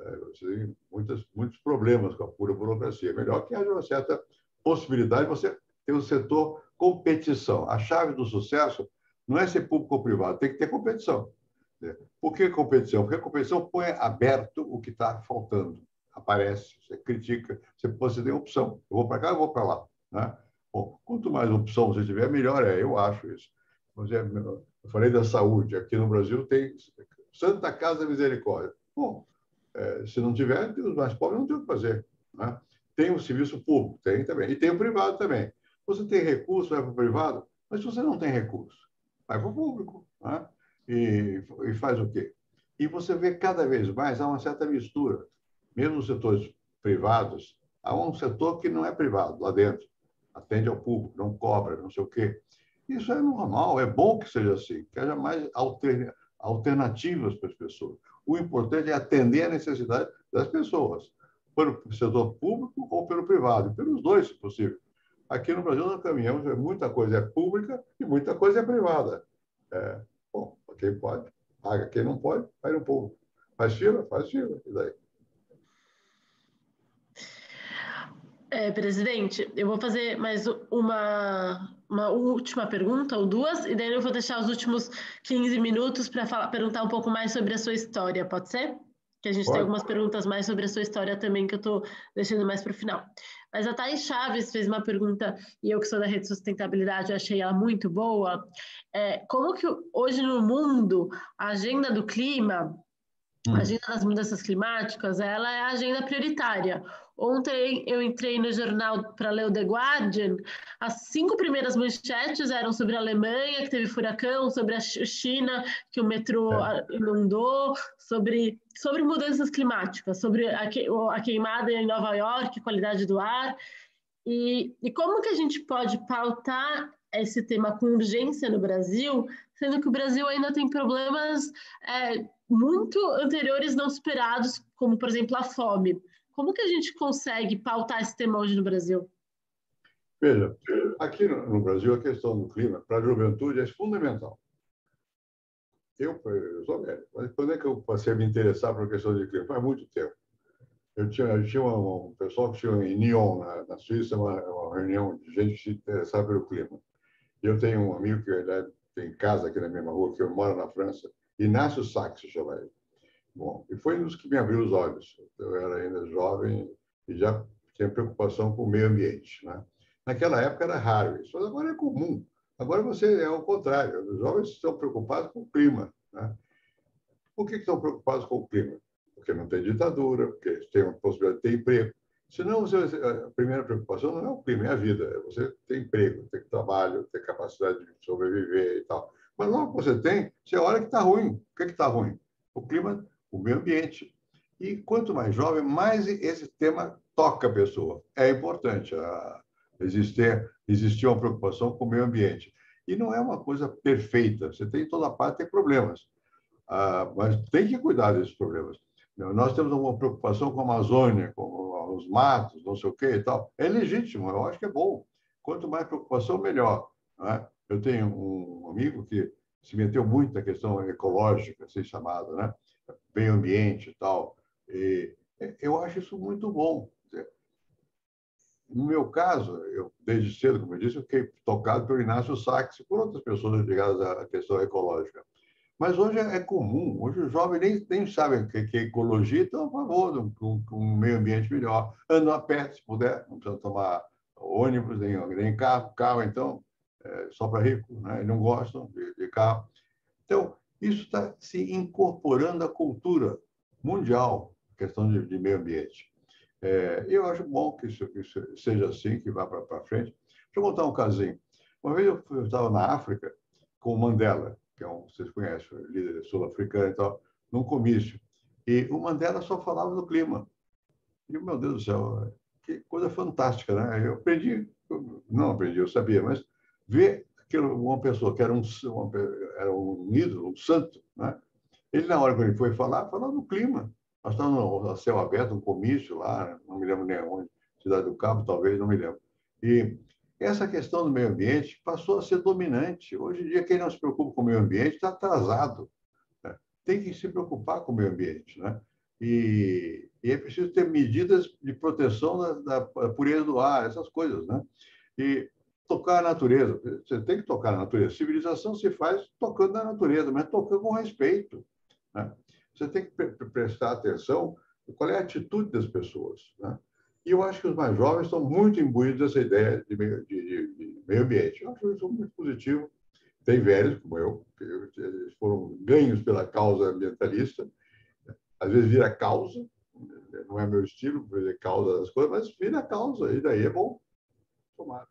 Você tem muitos problemas com a pura burocracia. É melhor que haja uma certa possibilidade de você ter um setor competição. A chave do sucesso não é ser público ou privado, tem que ter competição. Por que competição? Porque a competição põe aberto o que está faltando. Aparece, você critica, você tem opção. Eu vou para cá, eu vou para lá. Né? Bom, quanto mais opção você tiver, melhor é. Eu acho isso. Eu falei da saúde. Aqui no Brasil tem Santa Casa Misericórdia. Bom, se não tiver, os mais pobres não têm o que fazer. Né? Tem o serviço público, tem também. E tem o privado também. Você tem recurso, vai para o privado, mas se você não tem recurso, vai para o público. Né? E faz o quê? E você vê cada vez mais, há uma certa mistura. Mesmo nos setores privados, há um setor que não é privado lá dentro. Atende ao público, não cobra, não sei o quê. Isso é normal, é bom que seja assim, que haja mais alternativas para as pessoas. O importante é atender a necessidade das pessoas, pelo setor público ou pelo privado, pelos dois, se possível. Aqui no Brasil, nós caminhamos, muita coisa é pública e muita coisa é privada. Bom, quem pode, paga. Quem não pode, vai no público. Faz fila, e daí? Presidente, eu vou fazer mais uma última pergunta, ou duas, e daí eu vou deixar os últimos 15 minutos para perguntar um pouco mais sobre a sua história, pode ser? Que a gente tem algumas perguntas mais sobre a sua história também, que eu estou deixando mais para o final. Mas a Thaís Chaves fez uma pergunta, e eu que sou da Rede Sustentabilidade, eu achei ela muito boa. Como que hoje no mundo a agenda do clima, a agenda das mudanças climáticas, ela é a agenda prioritária. Ontem eu entrei no jornal para ler o The Guardian. As 5 primeiras manchetes eram sobre a Alemanha, que teve furacão, sobre a China, que o metrô inundou, sobre mudanças climáticas, sobre a queimada em Nova York, qualidade do ar. E como que a gente pode pautar esse tema com urgência no Brasil, sendo que o Brasil ainda tem problemas muito anteriores não superados, como, por exemplo, a fome. Como que a gente consegue pautar esse tema hoje no Brasil? Veja, aqui no Brasil, a questão do clima para a juventude é fundamental. Eu sou velho, mas quando é que eu passei a me interessar por questão de clima? Faz muito tempo. Eu tinha um pessoal que tinha em Nyon, na Suíça, uma reunião de gente que se interessava pelo clima. E eu tenho um amigo que tem casa aqui na mesma rua, que eu moro na França, Inácio Sachs se chama ele. Bom, e foi um dos que me abriu os olhos. Eu era ainda jovem e já tinha preocupação com o meio ambiente, né? Naquela época era raro isso, mas agora é comum. Agora você é o contrário. Os jovens estão preocupados com o clima, né? Por que estão preocupados com o clima? Porque não tem ditadura, porque tem a possibilidade de ter emprego. Senão, a primeira preocupação não é o clima, é a vida. É você ter emprego, ter trabalho, ter capacidade de sobreviver e tal. Mas logo que você tem, você olha que está ruim. O que está ruim? O clima, o meio ambiente. E quanto mais jovem, mais esse tema toca a pessoa. É importante existir uma preocupação com o meio ambiente. E não é uma coisa perfeita. Você tem toda parte, tem problemas. Mas tem que cuidar desses problemas. Nós temos uma preocupação com a Amazônia, com os matos, não sei o quê e tal. É legítimo, eu acho que é bom. Quanto mais preocupação, melhor. Né? Eu tenho um amigo que se meteu muito na questão ecológica, assim chamada, né? Meio ambiente e tal. E eu acho isso muito bom. No meu caso, eu, desde cedo, como eu disse, eu fiquei tocado pelo Inácio Sachs e por outras pessoas ligadas à questão ecológica. Mas hoje é comum, hoje os jovens nem sabem o que é ecologia, estão a favor de um meio ambiente melhor. Andam a pé, se puder, não precisa tomar ônibus, nem carro, então, só para rico, né? Não gostam de carro. Então, isso está se incorporando à cultura mundial, questão de meio ambiente. Eu acho bom que isso seja assim, que vá para frente. Deixa eu contar um casinho. Uma vez eu estava na África com o Mandela, que vocês conhecem, líder sul-africano e tal, num comício. E o Mandela só falava do clima. E, meu Deus do céu, que coisa fantástica, né? Eu aprendi, não aprendi, eu sabia, mas ver uma pessoa que era um ídolo, um santo, né? Ele, na hora que ele foi falar, falava do clima. Nós estávamos no céu aberto, um comício lá, não me lembro nem onde, Cidade do Cabo, talvez, não me lembro. E essa questão do meio ambiente passou a ser dominante. Hoje em dia, quem não se preocupa com o meio ambiente está atrasado, né? Tem que se preocupar com o meio ambiente, né? E é preciso ter medidas de proteção da pureza do ar, essas coisas, né? E tocar a natureza. Você tem que tocar na natureza. Civilização se faz tocando na natureza, mas tocando com respeito, né? Você tem que prestar atenção qual é a atitude das pessoas, né? E eu acho que os mais jovens estão muito imbuídos dessa ideia de meio ambiente. Eu acho isso muito positivo. Tem velhos, como eu, que eles foram ganhos pela causa ambientalista. Às vezes vira causa, não é meu estilo, ver causa das coisas, mas vira causa, e daí é bom. Tomara.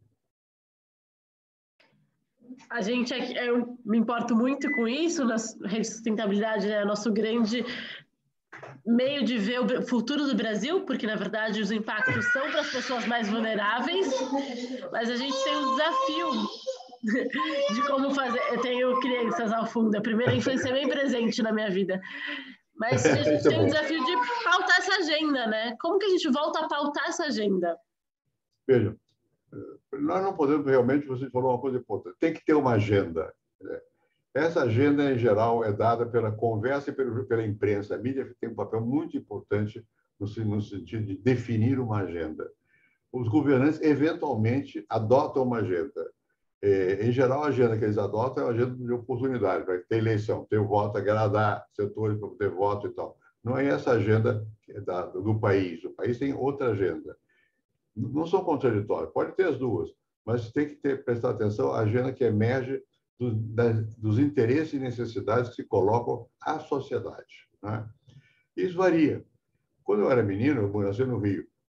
A gente, eu me importo muito com isso, na sustentabilidade é nosso grande meio de ver o futuro do Brasil, porque, na verdade, os impactos são para as pessoas mais vulneráveis, mas a gente tem um desafio de como fazer. Eu tenho crianças ao fundo, a primeira infância é bem presente na minha vida, mas a gente tem um desafio de pautar essa agenda, né? Como que a gente volta a pautar essa agenda? Veja, nós não podemos realmente, você falou uma coisa importante, tem que ter uma agenda. Essa agenda, em geral, é dada pela conversa e pela imprensa. A mídia tem um papel muito importante no sentido de definir uma agenda. Os governantes, eventualmente, adotam uma agenda. Em geral, a agenda que eles adotam é uma agenda de oportunidade, para ter eleição, ter o voto, agradar setores para ter voto e tal. Não é essa agenda do país. O país tem outra agenda. Não são contraditórias, pode ter as duas, mas tem que prestar atenção à agenda que emerge dos interesses e necessidades que se colocam à sociedade, né? Isso varia. Quando eu era menino, eu nasci no Rio.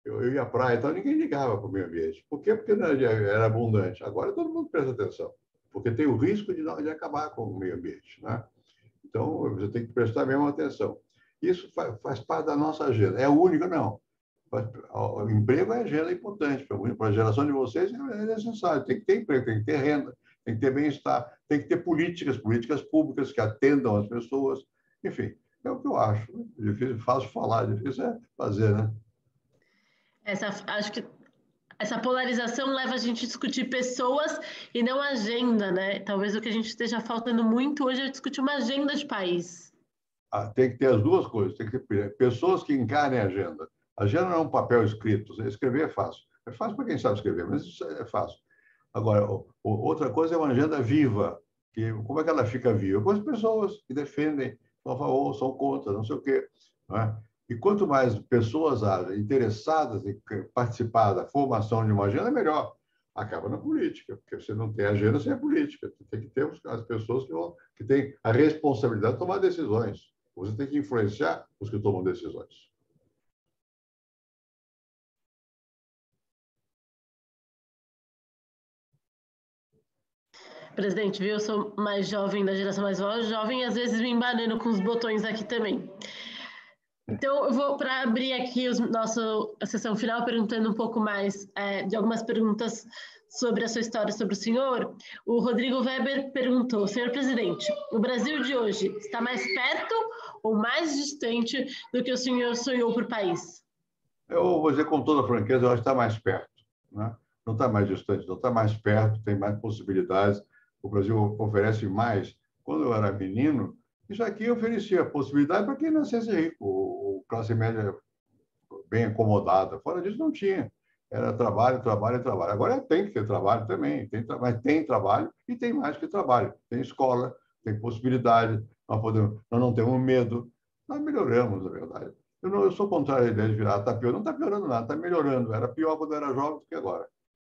eu ia à praia, então ninguém ligava para o meio ambiente. Por quê? Porque era abundante. Agora todo mundo presta atenção, porque tem o risco de acabar com o meio ambiente, né? Então, você tem que prestar mesmo atenção. Isso faz parte da nossa agenda. É a única, não. O emprego é agenda importante. Para a geração de vocês é necessário. Tem que ter emprego, tem que ter renda, tem que ter bem-estar, tem que ter políticas públicas que atendam as pessoas. Enfim, é o que eu acho. Difícil, fácil falar, difícil é fazer, né? Acho que essa polarização leva a gente a discutir pessoas e não agenda, né? Talvez o que a gente esteja faltando muito hoje é discutir uma agenda de país. Tem que ter as duas coisas. Tem que ter pessoas que encarem a agenda. A agenda não é um papel escrito. Escrever é fácil. É fácil para quem sabe escrever, mas isso é fácil. Agora, outra coisa é uma agenda viva. Como é que ela fica viva? Com as pessoas que defendem, são a favor, são contra, não sei o quê. Não é? E quanto mais pessoas haja interessadas em participar da formação de uma agenda, melhor. Acaba na política, porque você não tem agenda sem a política. Você tem que ter as pessoas que têm a responsabilidade de tomar decisões. Você tem que influenciar os que tomam decisões. Presidente, viu? Eu sou mais jovem, da geração mais jovem, e às vezes me embanando com os botões aqui também. Então, eu vou para abrir aqui a sessão final, perguntando um pouco mais de algumas perguntas sobre a sua história, sobre o senhor. O Rodrigo Weber perguntou: senhor presidente, o Brasil de hoje está mais perto ou mais distante do que o senhor sonhou para o país? Eu vou dizer com toda franqueza, eu acho que está mais perto, né? Não está mais distante, não está mais perto, tem mais possibilidades. O Brasil oferece mais. Quando eu era menino, isso aqui oferecia possibilidade para quem nascesse rico, ou classe média bem acomodada. Fora disso, não tinha. Era trabalho, trabalho, trabalho. Agora tem que ter trabalho também, mas tem trabalho e tem mais que trabalho. Tem escola, tem possibilidade, nós não temos medo. Nós melhoramos, na verdade. Eu sou contrário à ideia de virar, está pior. Não está piorando nada, está melhorando. Era pior quando eu era jovem do que agora.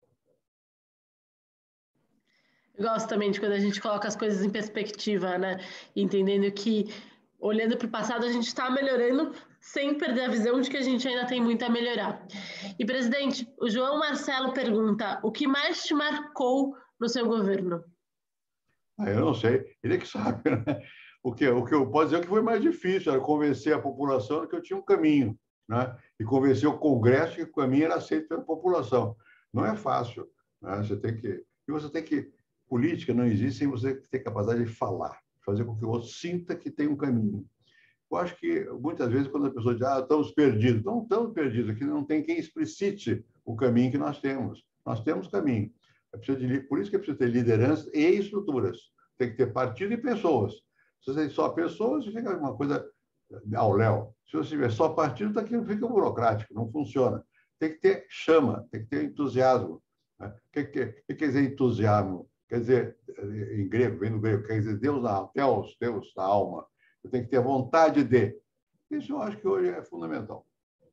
Eu gosto também de quando a gente coloca as coisas em perspectiva, né? Entendendo que, olhando para o passado, a gente está melhorando sem perder a visão de que a gente ainda tem muito a melhorar. E, presidente, o João Marcelo pergunta: o que mais te marcou no seu governo? Eu não sei, ele é que sabe, né? O que eu posso dizer é que foi mais difícil era convencer a população de que eu tinha um caminho, né? E convencer o Congresso que o caminho era aceito pela população. Não é fácil, né? Você tem que política não existe sem você ter capacidade de falar, fazer com que o outro sinta que tem um caminho. Eu acho que muitas vezes quando a pessoa diz, estamos perdidos, não estamos perdidos, aqui não tem quem explicite o caminho que nós temos. Nós temos caminho. Por isso que é preciso ter liderança e estruturas. Tem que ter partido e pessoas. Se você tem só pessoas, fica uma coisa ao léu. Se você tiver só partido, daqui fica burocrático, não funciona. Tem que ter chama, tem que ter entusiasmo. Né? O que quer dizer entusiasmo? Quer dizer, em grego, vem do grego, quer dizer Deus na alma. Você tem que ter vontade de. Isso eu acho que hoje é fundamental.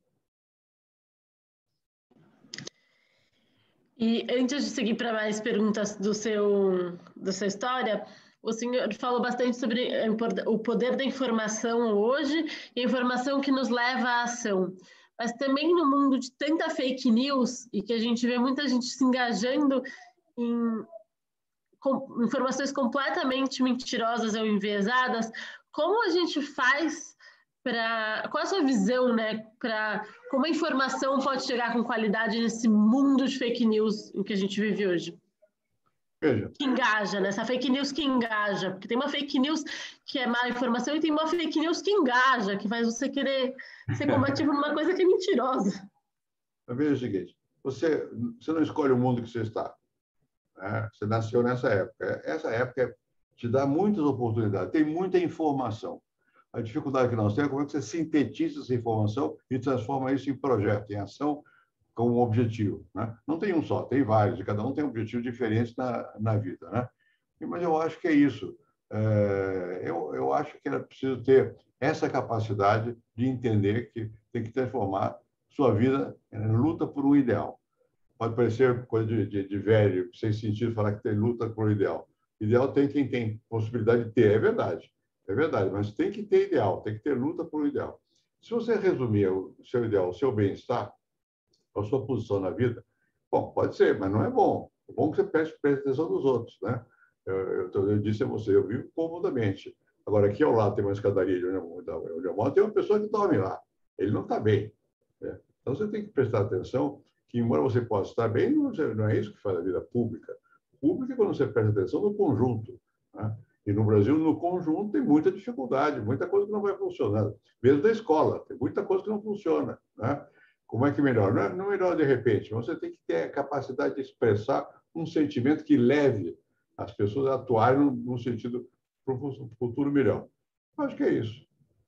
E antes de seguir para mais perguntas da sua história, o senhor falou bastante sobre o poder da informação hoje e a informação que nos leva à ação. Mas também no mundo de tanta fake news e que a gente vê muita gente se engajando em informações completamente mentirosas ou enviesadas, como a gente faz qual é a sua visão, né, para como a informação pode chegar com qualidade nesse mundo de fake news em que a gente vive hoje? Veja. Que engaja, né? Essa fake news que engaja, porque tem uma fake news que é má informação e tem uma fake news que engaja, que faz você querer ser combativo numa coisa que é mentirosa. Veja o seguinte, você não escolhe o mundo que você está. Né? Você nasceu nessa época. Essa época te dá muitas oportunidades, tem muita informação. A dificuldade que nós temos é como é que você sintetiza essa informação e transforma isso em projeto, em ação, com um objetivo. Né? Não tem um só, tem vários, e cada um tem um objetivo diferente na vida. Né? Mas eu acho que é isso. Eu acho que é preciso ter essa capacidade de entender que tem que transformar sua vida em luta por um ideal. Pode parecer coisa de velho, sem sentido falar que tem luta por um ideal. Ideal tem quem tem possibilidade de ter, é verdade, mas tem que ter ideal, tem que ter luta por um ideal. Se você resumir o seu ideal, o seu bem-estar, qual a sua posição na vida. Bom, pode ser, mas não é bom. É bom que você preste atenção dos outros, né? Eu disse a você, eu vivo comodamente. Agora, aqui ao lado tem uma escadaria de onde eu moro, tem uma pessoa que dorme lá. Ele não está bem, né? Então, você tem que prestar atenção que, embora você possa estar bem, não é isso que faz a vida pública. Pública é quando você presta atenção no conjunto, né? E no Brasil, no conjunto, tem muita dificuldade, muita coisa que não vai funcionar. Mesmo da escola, tem muita coisa que não funciona, né? Como é que melhora? Não melhora de repente, mas você tem que ter a capacidade de expressar um sentimento que leve as pessoas a atuarem num sentido para um futuro melhor. Acho que é isso.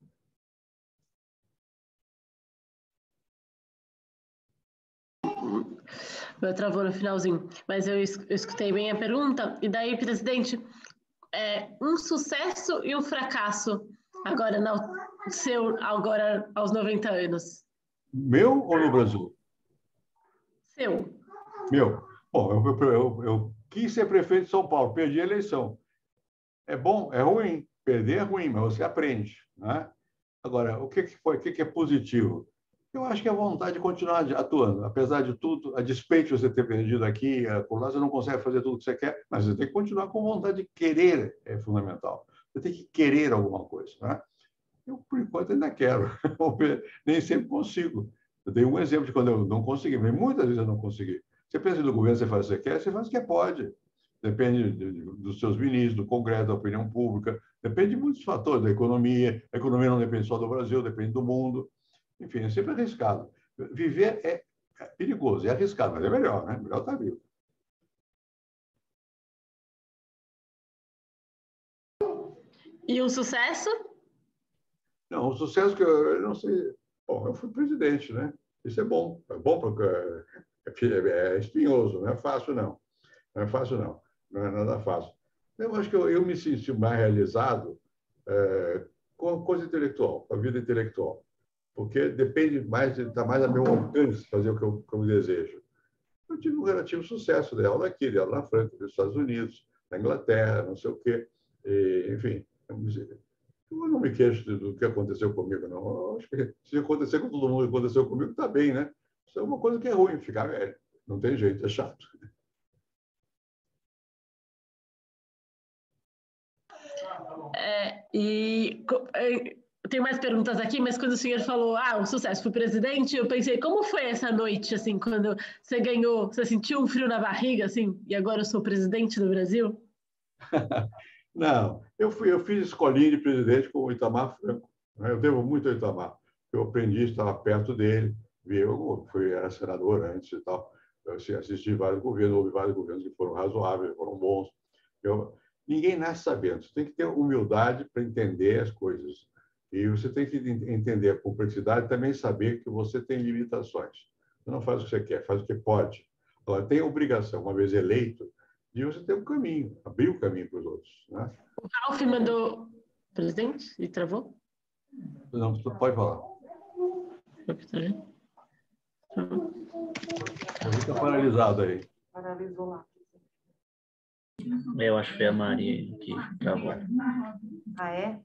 Meu travou no finalzinho, mas eu escutei bem a pergunta. E daí, presidente, um sucesso e um fracasso agora agora aos 90 anos? Meu ou no Brasil? Seu. Meu. Bom, eu quis ser prefeito de São Paulo, perdi a eleição. É bom, é ruim. Perder é ruim, mas você aprende, né? Agora, o que foi? O que é positivo? Eu acho que é a vontade de continuar atuando. Apesar de tudo, a despeito de você ter perdido aqui, por lá, você não consegue fazer tudo o que você quer, mas você tem que continuar com vontade de querer, é fundamental. Você tem que querer alguma coisa, né? Eu, por enquanto, ainda quero. Nem sempre consigo. Eu dei um exemplo de quando eu não consegui, mas muitas vezes eu não consegui. Você pensa no governo, você faz o que você quer, você faz o que pode. Depende dos seus ministros, do Congresso, da opinião pública, depende de muitos fatores, da economia. A economia não depende só do Brasil, depende do mundo. Enfim, é sempre arriscado. Viver é perigoso, é arriscado, mas é melhor, né? Melhor estar vivo. E um sucesso? Não, o sucesso que eu não sei. Bom, eu fui presidente, né? Isso é bom. É bom porque é espinhoso, não é fácil, não. Não é fácil, não. Não é nada fácil. Eu acho que eu me senti mais realizado com a coisa intelectual, com a vida intelectual. Porque depende mais, está mais a meu alcance fazer o que eu desejo. Eu tive um relativo sucesso, dei aula aqui, dei aula na França, nos Estados Unidos, na Inglaterra, não sei o quê. E, enfim, eu não me queixo do que aconteceu comigo, não. Eu acho que se acontecer com todo mundo que aconteceu comigo, está bem, né? Isso é uma coisa que é ruim, ficar velho. Não tem jeito, é chato. Tem mais perguntas aqui, mas quando o senhor falou, o sucesso foi presidente, eu pensei, como foi essa noite, assim, quando você ganhou, você sentiu um frio na barriga, assim, e agora eu sou presidente do Brasil? Não, eu fiz escolinha de presidente com o Itamar Franco, né? Eu devo muito ao Itamar. Eu aprendi, estava perto dele, era senador antes e tal. Eu assisti vários governos, houve vários governos que foram razoáveis, foram bons. Ninguém nasce sabendo. Você tem que ter humildade para entender as coisas. E você tem que entender a complexidade e também saber que você tem limitações. Você não faz o que você quer, faz o que pode. Agora, tem a obrigação, uma vez eleito, de você ter um caminho, abrir o caminho para os outros, né? O Ralf mandou... Presidente? E travou? Não, você pode falar. Está paralisado aí. Paralisou lá. Eu acho que foi a Maria que travou. Ah, é?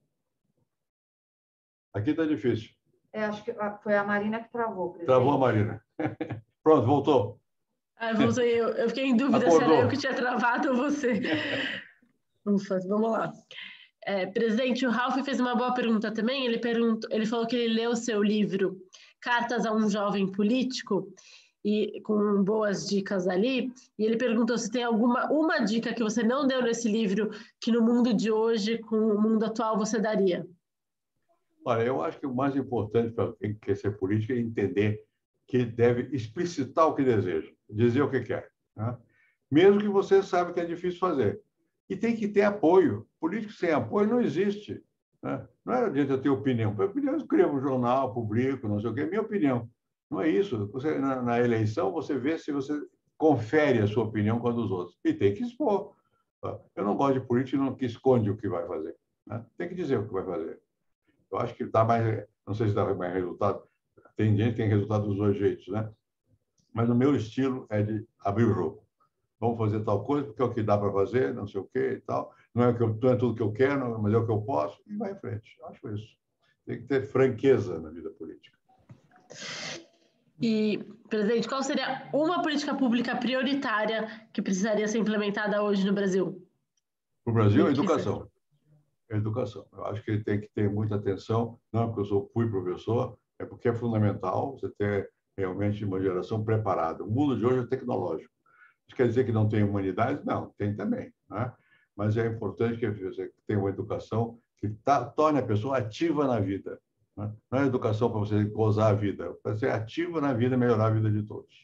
Aqui está difícil. Acho que foi a Marina que travou. Presidente. Travou a Marina. Pronto, voltou. Eu fiquei em dúvida Acordou. se era eu que tinha travado ou você. Ufa, vamos lá. Presidente, o Ralf fez uma boa pergunta também. Ele falou que ele leu o seu livro Cartas a um Jovem Político, e com boas dicas ali, e ele perguntou se tem uma dica que você não deu nesse livro que no mundo de hoje, com o mundo atual, você daria. Olha, eu acho que o mais importante para quem quer ser político é entender que deve explicitar o que deseja, dizer o que quer, né? Mesmo que você saiba que é difícil fazer. E tem que ter apoio. Político sem apoio não existe, né? Não adianta eu ter opinião. Por opinião, eu escrevo um jornal, publico, não sei o quê, é minha opinião. Não é isso. Você, na eleição, você vê se você confere a sua opinião com a dos outros. E tem que expor. Eu não gosto de político que esconde o que vai fazer, né? Tem que dizer o que vai fazer. Eu acho que dá mais... Não sei se dá mais resultado. Tem gente que tem resultado dos dois jeitos, né? Mas o meu estilo é de abrir o jogo. Vamos fazer tal coisa, porque é o que dá para fazer, não sei o quê e tal. Não é tudo que eu quero, mas é o que eu posso. E vai em frente. Eu acho isso. Tem que ter franqueza na vida política. E, presidente, qual seria uma política pública prioritária que precisaria ser implementada hoje no Brasil? No Brasil, educação. Educação. Eu acho que tem que ter muita atenção, não porque eu fui professor, é porque é fundamental você ter realmente uma geração preparada. O mundo de hoje é tecnológico. Isso quer dizer que não tem humanidade? Não, tem também, né? Mas é importante que você tenha uma educação que torne a pessoa ativa na vida, né? Não é educação para você gozar a vida, para ser ativa na vida e melhorar a vida de todos.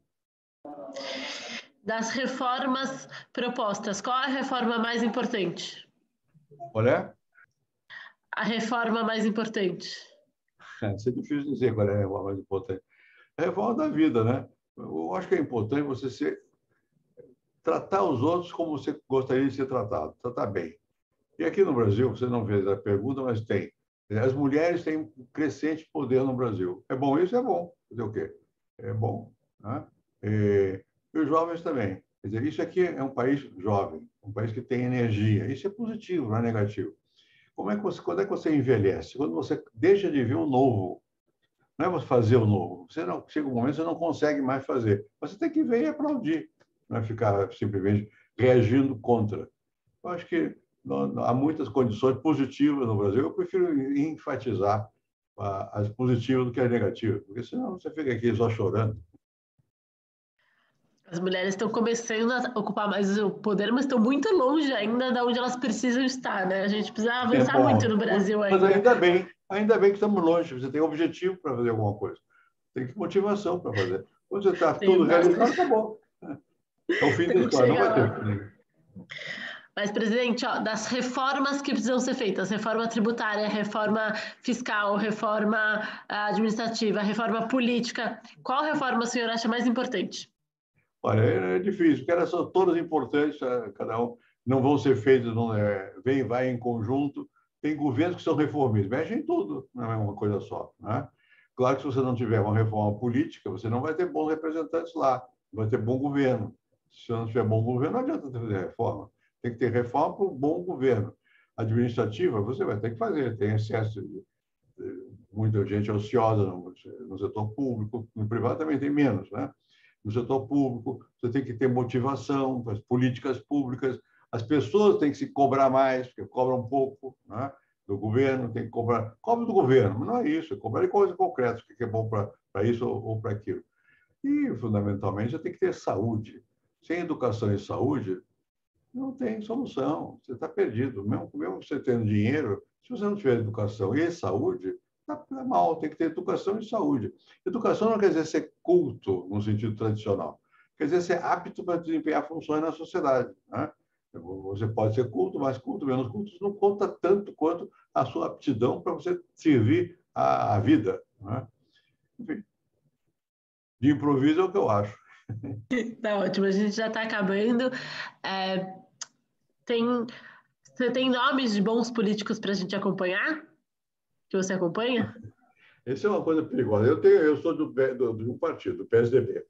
Das reformas propostas, qual a reforma mais importante? Olha, A reforma mais importante. isso é difícil dizer qual é a reforma mais importante. É a reforma da vida, né? Eu acho que é importante você tratar os outros como você gostaria de ser tratado, tratar bem. E aqui no Brasil, você não fez a pergunta, mas tem. As mulheres têm um crescente poder no Brasil. É bom isso? É bom. Fazer o quê? É bom. Né? E os jovens também. Quer dizer, isso aqui é um país jovem, um país que tem energia. Isso é positivo, não é negativo. Quando é que você envelhece? Quando você deixa de ver o novo. Não é você fazer o novo. Chega um momento que você não consegue mais fazer. Você tem que ver e aplaudir. Não é ficar simplesmente reagindo contra. Eu acho que há muitas condições positivas no Brasil. Eu prefiro enfatizar as positivas do que as negativas, porque senão você fica aqui só chorando. As mulheres estão começando a ocupar mais o poder, mas estão muito longe ainda de onde elas precisam estar, né? A gente precisa avançar muito no Brasil ainda. Mas ainda bem que estamos longe. Você tem objetivo para fazer alguma coisa. Tem motivação para fazer. Quando você está tudo realizado, está bom. É o fim da história, não vai ter. Mas, presidente, das reformas que precisam ser feitas, reforma tributária, reforma fiscal, reforma administrativa, reforma política, qual reforma o senhor acha mais importante? Olha, é difícil, porque elas são todas importantes, cada um, não vão ser feitas, vem e vai em conjunto. Tem governos que são reformistas, mexem em tudo, não é uma coisa só. Né? Claro que se você não tiver uma reforma política, você não vai ter bons representantes lá, não vai ter bom governo. Se não tiver bom governo, não adianta fazer reforma. Tem que ter reforma para um bom governo. Administrativa, você vai ter que fazer, tem excesso de muita gente ociosa no setor público, no privado também tem menos, né? No setor público, você tem que ter motivação para as políticas públicas, as pessoas têm que se cobrar mais, porque cobram um pouco, né? Do governo, tem que cobra do governo, mas não é isso, é cobrar de coisas concretas, o que é bom para isso ou para aquilo. E, fundamentalmente, você tem que ter saúde. Sem educação e saúde, não tem solução, você está perdido. Mesmo você tendo dinheiro, se você não tiver educação e saúde, está mal, tem que ter educação e saúde. Educação não quer dizer ser culto, no sentido tradicional. Quer dizer ser apto para desempenhar funções na sociedade. Né? Você pode ser culto, mais culto, menos culto, isso não conta tanto quanto a sua aptidão para você servir a vida. Né? Enfim, de improviso é o que eu acho. Tá ótimo, a gente já está acabando. Você tem nomes de bons políticos para a gente acompanhar? Que você acompanha? Isso é uma coisa perigosa. Eu sou de um partido, do PSDB.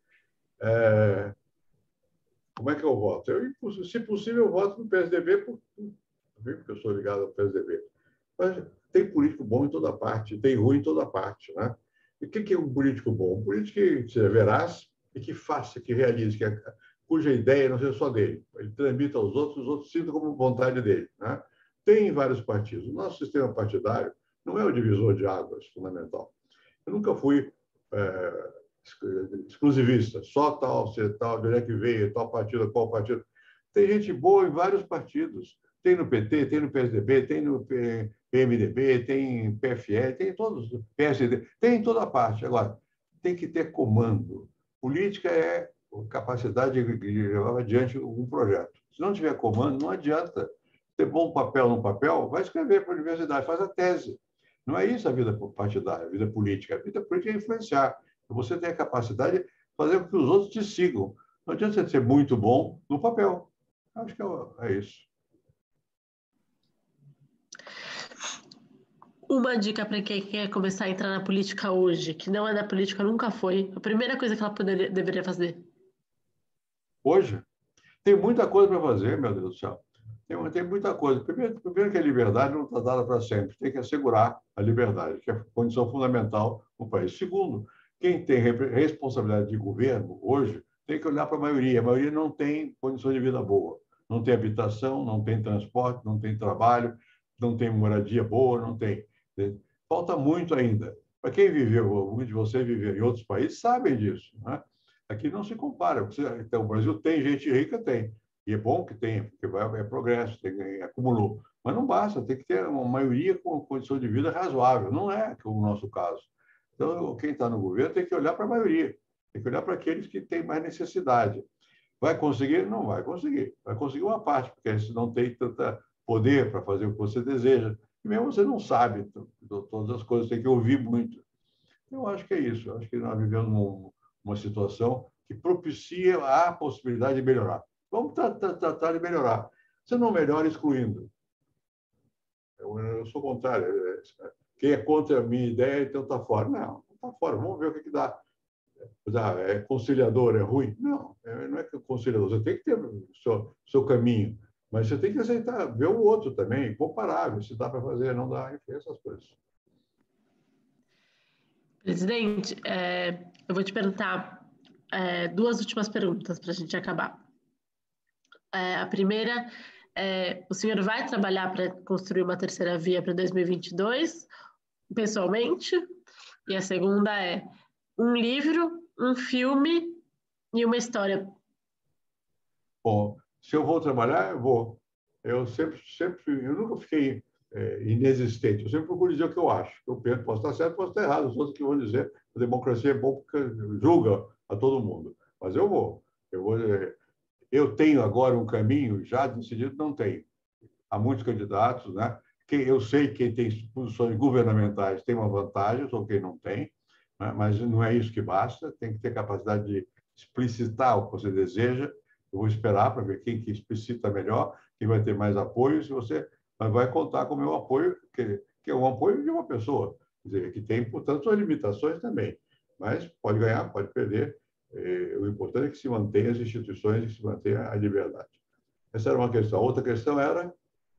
Como é que eu voto? Se possível, eu voto no PSDB, porque eu sou ligado ao PSDB. Mas tem político bom em toda parte, tem ruim em toda parte. Né? E o que é um político bom? Um político que seja veraz e que faça, que realize, cuja ideia não seja só dele. Ele transmita aos outros, os outros sintam como vontade dele. Né? Tem vários partidos. O nosso sistema partidário não é o divisor de águas fundamental. Eu nunca fui exclusivista, só tal, ser tal, de onde é que veio, tal partido, qual partido. Tem gente boa em vários partidos. Tem no PT, tem no PSDB, tem no PMDB, tem PFL, tem todos, PSD, tem em toda parte. Agora, tem que ter comando. Política é capacidade de levar adiante um projeto. Se não tiver comando, não adianta. Ter bom papel no papel, vai escrever para a universidade, faz a tese. Não é isso a vida partidária, a vida política. A vida política é influenciar. Você tem a capacidade de fazer com que os outros te sigam. Não adianta você ser muito bom no papel. Acho que é isso. Uma dica para quem quer começar a entrar na política hoje, que não é da política, nunca foi, a primeira coisa que ela deveria fazer? Hoje? Tem muita coisa para fazer, meu Deus do céu. Tem muita coisa. Primeiro que a liberdade não está dada para sempre. Tem que assegurar a liberdade, que é a condição fundamental no país. Segundo, quem tem responsabilidade de governo hoje tem que olhar para a maioria. A maioria não tem condições de vida boa. Não tem habitação, não tem transporte, não tem trabalho, não tem moradia boa, não tem. Falta muito ainda. Para quem viveu, muitos de vocês viveram em outros países, sabem disso. Né? Aqui não se compara. Então, o Brasil tem gente rica? Tem. E é bom que tenha, porque é progresso, acumulou. Mas não basta, tem que ter uma maioria com condição de vida razoável. Não é o nosso caso. Então, quem está no governo tem que olhar para a maioria, tem que olhar para aqueles que têm mais necessidade. Vai conseguir? Não vai conseguir. Vai conseguir uma parte, porque você não tem tanto poder para fazer o que você deseja. E mesmo você não sabe todas as coisas, tem que ouvir muito. Eu acho que é isso. Eu acho que nós vivemos uma situação que propicia a possibilidade de melhorar. Vamos tratar de melhorar. Você não melhora excluindo. Eu sou contrário. Quem é contra a minha ideia, então está fora. Não está fora. Vamos ver o que dá. É conciliador, é ruim? Não, não é conciliador. Você tem que ter o seu caminho, mas você tem que aceitar, ver o outro também, comparar, ver se dá para fazer, não dá, enfim, essas coisas. Presidente, eu vou te perguntar duas últimas perguntas para a gente acabar. A primeira o senhor vai trabalhar para construir uma terceira via para 2022, pessoalmente? E a segunda é um livro, um filme e uma história. Bom, se eu vou trabalhar, eu vou. Eu nunca fiquei inexistente. Eu sempre procuro dizer o que eu acho. Eu penso, posso estar certo, posso estar errado. Os outros que vão dizer a democracia é bom porque julga a todo mundo. Mas eu vou. Eu tenho agora um caminho já decidido, não tenho. Há muitos candidatos, né? Eu sei que quem tem posições governamentais tem uma vantagem sobre quem não tem, né? Mas não é isso que basta. Tem que ter capacidade de explicitar o que você deseja. Eu vou esperar para ver quem que explicita melhor, quem vai ter mais apoio. Se você vai contar com o meu apoio, que é um apoio de uma pessoa, quer dizer, que tem, portanto, suas limitações também. Mas pode ganhar, pode perder. O importante é que se mantenha as instituições e se mantenha a liberdade. Essa era uma questão. A outra questão era...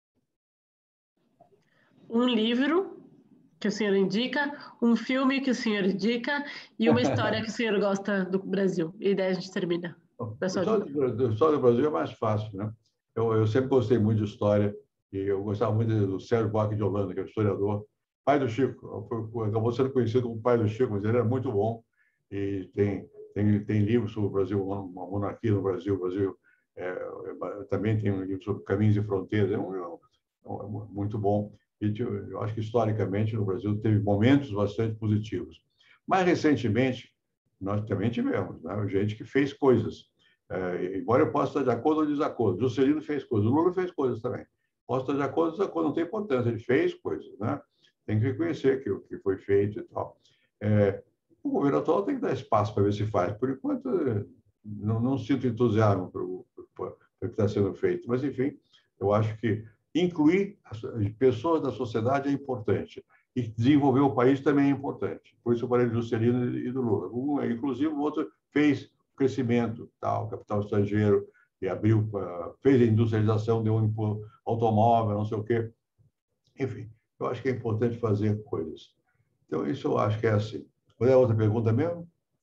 Um livro que o senhor indica, um filme que o senhor indica e uma história que o senhor gosta do Brasil. E daí a gente termina. A história do Brasil é mais fácil, né? Eu sempre gostei muito de história e eu gostava muito do Sérgio Buarque de Holanda, que é o historiador, pai do Chico. Acabou sendo conhecido como pai do Chico, mas ele era muito bom e tem livros sobre o Brasil, uma monarquia no Brasil. O Brasil também tem um livro sobre caminhos e fronteiras. Muito bom. E eu acho que, historicamente, no Brasil teve momentos bastante positivos. Mais recentemente, nós também tivemos, né? Gente que fez coisas. Embora eu possa estar de acordo ou desacordo. Juscelino fez coisas, o Lula fez coisas também. Posso estar de acordo ou desacordo, não tem importância, ele fez coisas, né? Tem que reconhecer que o que foi feito e tal. O governo atual tem que dar espaço para ver se faz. Por enquanto, não sinto entusiasmo para o que está sendo feito. Mas, enfim, eu acho que incluir as pessoas da sociedade é importante. E desenvolver o país também é importante. Por isso eu falei do Juscelino e do Lula. Inclusive, o outro fez crescimento, capital estrangeiro, e fez a industrialização, deu um automóvel, não sei o quê. Enfim, eu acho que é importante fazer coisas. Então, isso eu acho que é assim. Qual é a outra pergunta mesmo?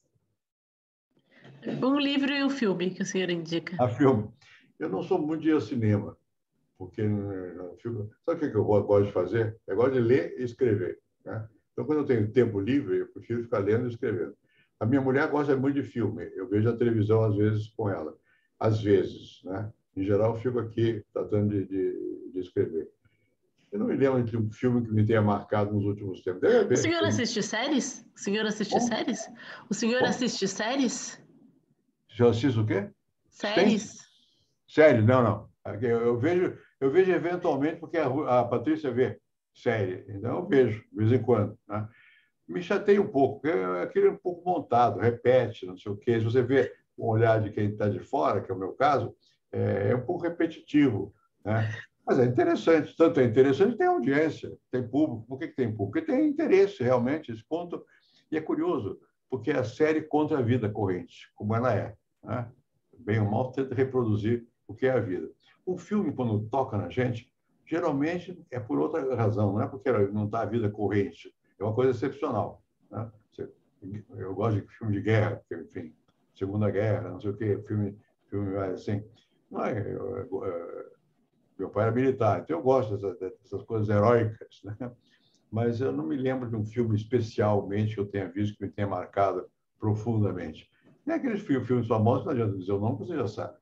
Um livro e um filme que o senhor indica. Filme. Eu não sou muito de ir ao cinema, porque sabe o que eu gosto de fazer? Eu gosto de ler e escrever, né? Então, quando eu tenho tempo livre, eu prefiro ficar lendo e escrevendo. A minha mulher gosta muito de filme. Eu vejo a televisão, às vezes, com ela. Às vezes, né? Em geral, eu fico aqui tratando de escrever. Eu não me lembro de um filme que me tenha marcado nos últimos tempos. Deve haver. O senhor assiste séries? O senhor assiste séries? O senhor assiste séries? Já assisto o quê? Séries? Séries? Não. Eu vejo eventualmente, porque a Patrícia vê série. Então, eu vejo, de vez em quando, né? Me chateia um pouco, porque aquele é um pouco montado, repete, não sei o quê. Se você vê um olhar de quem está de fora, que é o meu caso, é um pouco repetitivo, né? Mas é interessante. Tanto é interessante que tem audiência, tem público. Por que tem público? Porque tem interesse, realmente, esse ponto. E é curioso, porque a série contra a vida corrente, como ela é, né? Bem ou mal, tenta reproduzir o que é a vida. O filme, quando toca na gente, geralmente é por outra razão, não é porque não está a vida corrente. É uma coisa excepcional, né? Eu gosto de filme de guerra, porque, enfim, Segunda Guerra, não sei o quê, filme assim. Mas meu pai era militar, então eu gosto dessas coisas heróicas, né? Mas eu não me lembro de um filme especialmente que eu tenha visto que me tenha marcado profundamente. Nem aqueles filmes famosos, não adianta dizer o nome, você já sabe.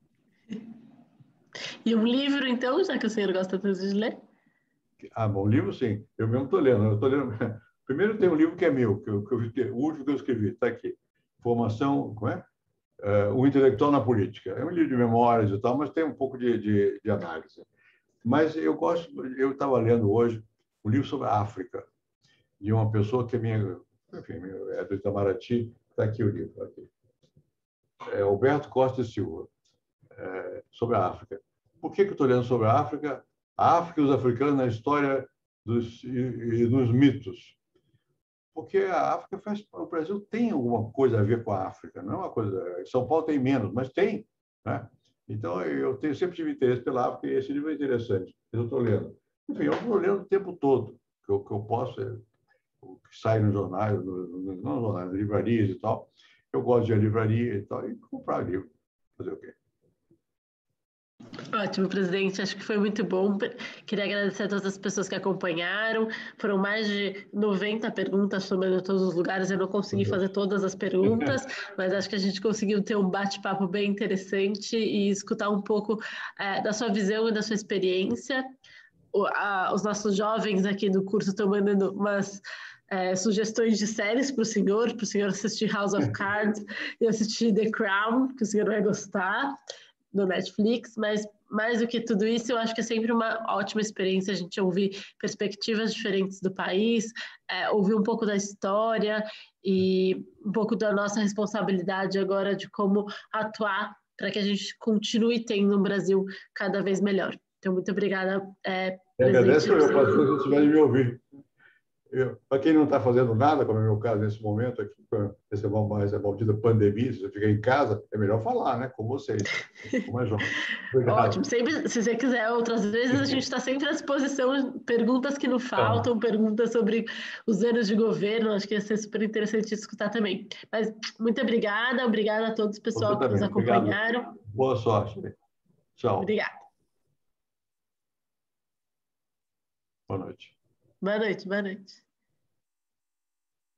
E um livro, então, já que o senhor gosta tanto de ler? Ah, bom, livro sim. Eu mesmo estou lendo. Eu tô lendo. Primeiro tem um livro que é meu, o último que eu escrevi, está aqui. Formação, como é? O Intelectual na Política. É um livro de memórias e tal, mas tem um pouco de análise. Mas eu estava lendo hoje um livro sobre a África, de uma pessoa que é minha, enfim, é do Itamaraty, está aqui o livro. Aqui. É Alberto Costa e Silva, sobre a África. Por que eu estou lendo sobre a África? A África e os africanos na história e dos mitos. Porque a África o Brasil tem alguma coisa a ver com a África, não é uma coisa. São Paulo tem menos, mas tem, né? Então sempre tive interesse pela África e esse livro é interessante. Eu estou lendo. Enfim, eu estou lendo o tempo todo. O que eu posso o que sai nos jornais, não nos jornais, nas livrarias e tal. Eu gosto de ir à livraria e tal e comprar livro. Fazer o quê? Ótimo, presidente. Acho que foi muito bom. Queria agradecer a todas as pessoas que acompanharam. Foram mais de 90 perguntas somando todos os lugares. Eu não consegui fazer todas as perguntas, mas acho que a gente conseguiu ter um bate-papo bem interessante e escutar um pouco da sua visão e da sua experiência. Os nossos jovens aqui do curso estão mandando umas sugestões de séries para o senhor assistir House of Cards e assistir The Crown, que o senhor vai gostar, do Netflix, mas mais do que tudo isso, eu acho que é sempre uma ótima experiência a gente ouvir perspectivas diferentes do país, ouvir um pouco da história e um pouco da nossa responsabilidade agora de como atuar para que a gente continue tendo um Brasil cada vez melhor. Então, muito obrigada, Eu agradeço presidente. pela paciência de me ouvir. Para quem não está fazendo nada, como é o meu caso nesse momento, aqui, com essa maldita pandemia, se você ficar em casa, é melhor falar, né? Com vocês, com mais jovens. Ótimo, sempre, se você quiser, outras vezes a gente está sempre à disposição, perguntas que não faltam, perguntas sobre os anos de governo, acho que ia ser super interessante escutar também. Mas muito obrigada a todos, pessoal, que nos acompanharam. Obrigado. Boa sorte. Tchau. Obrigada. Boa noite. Boa noite, boa noite.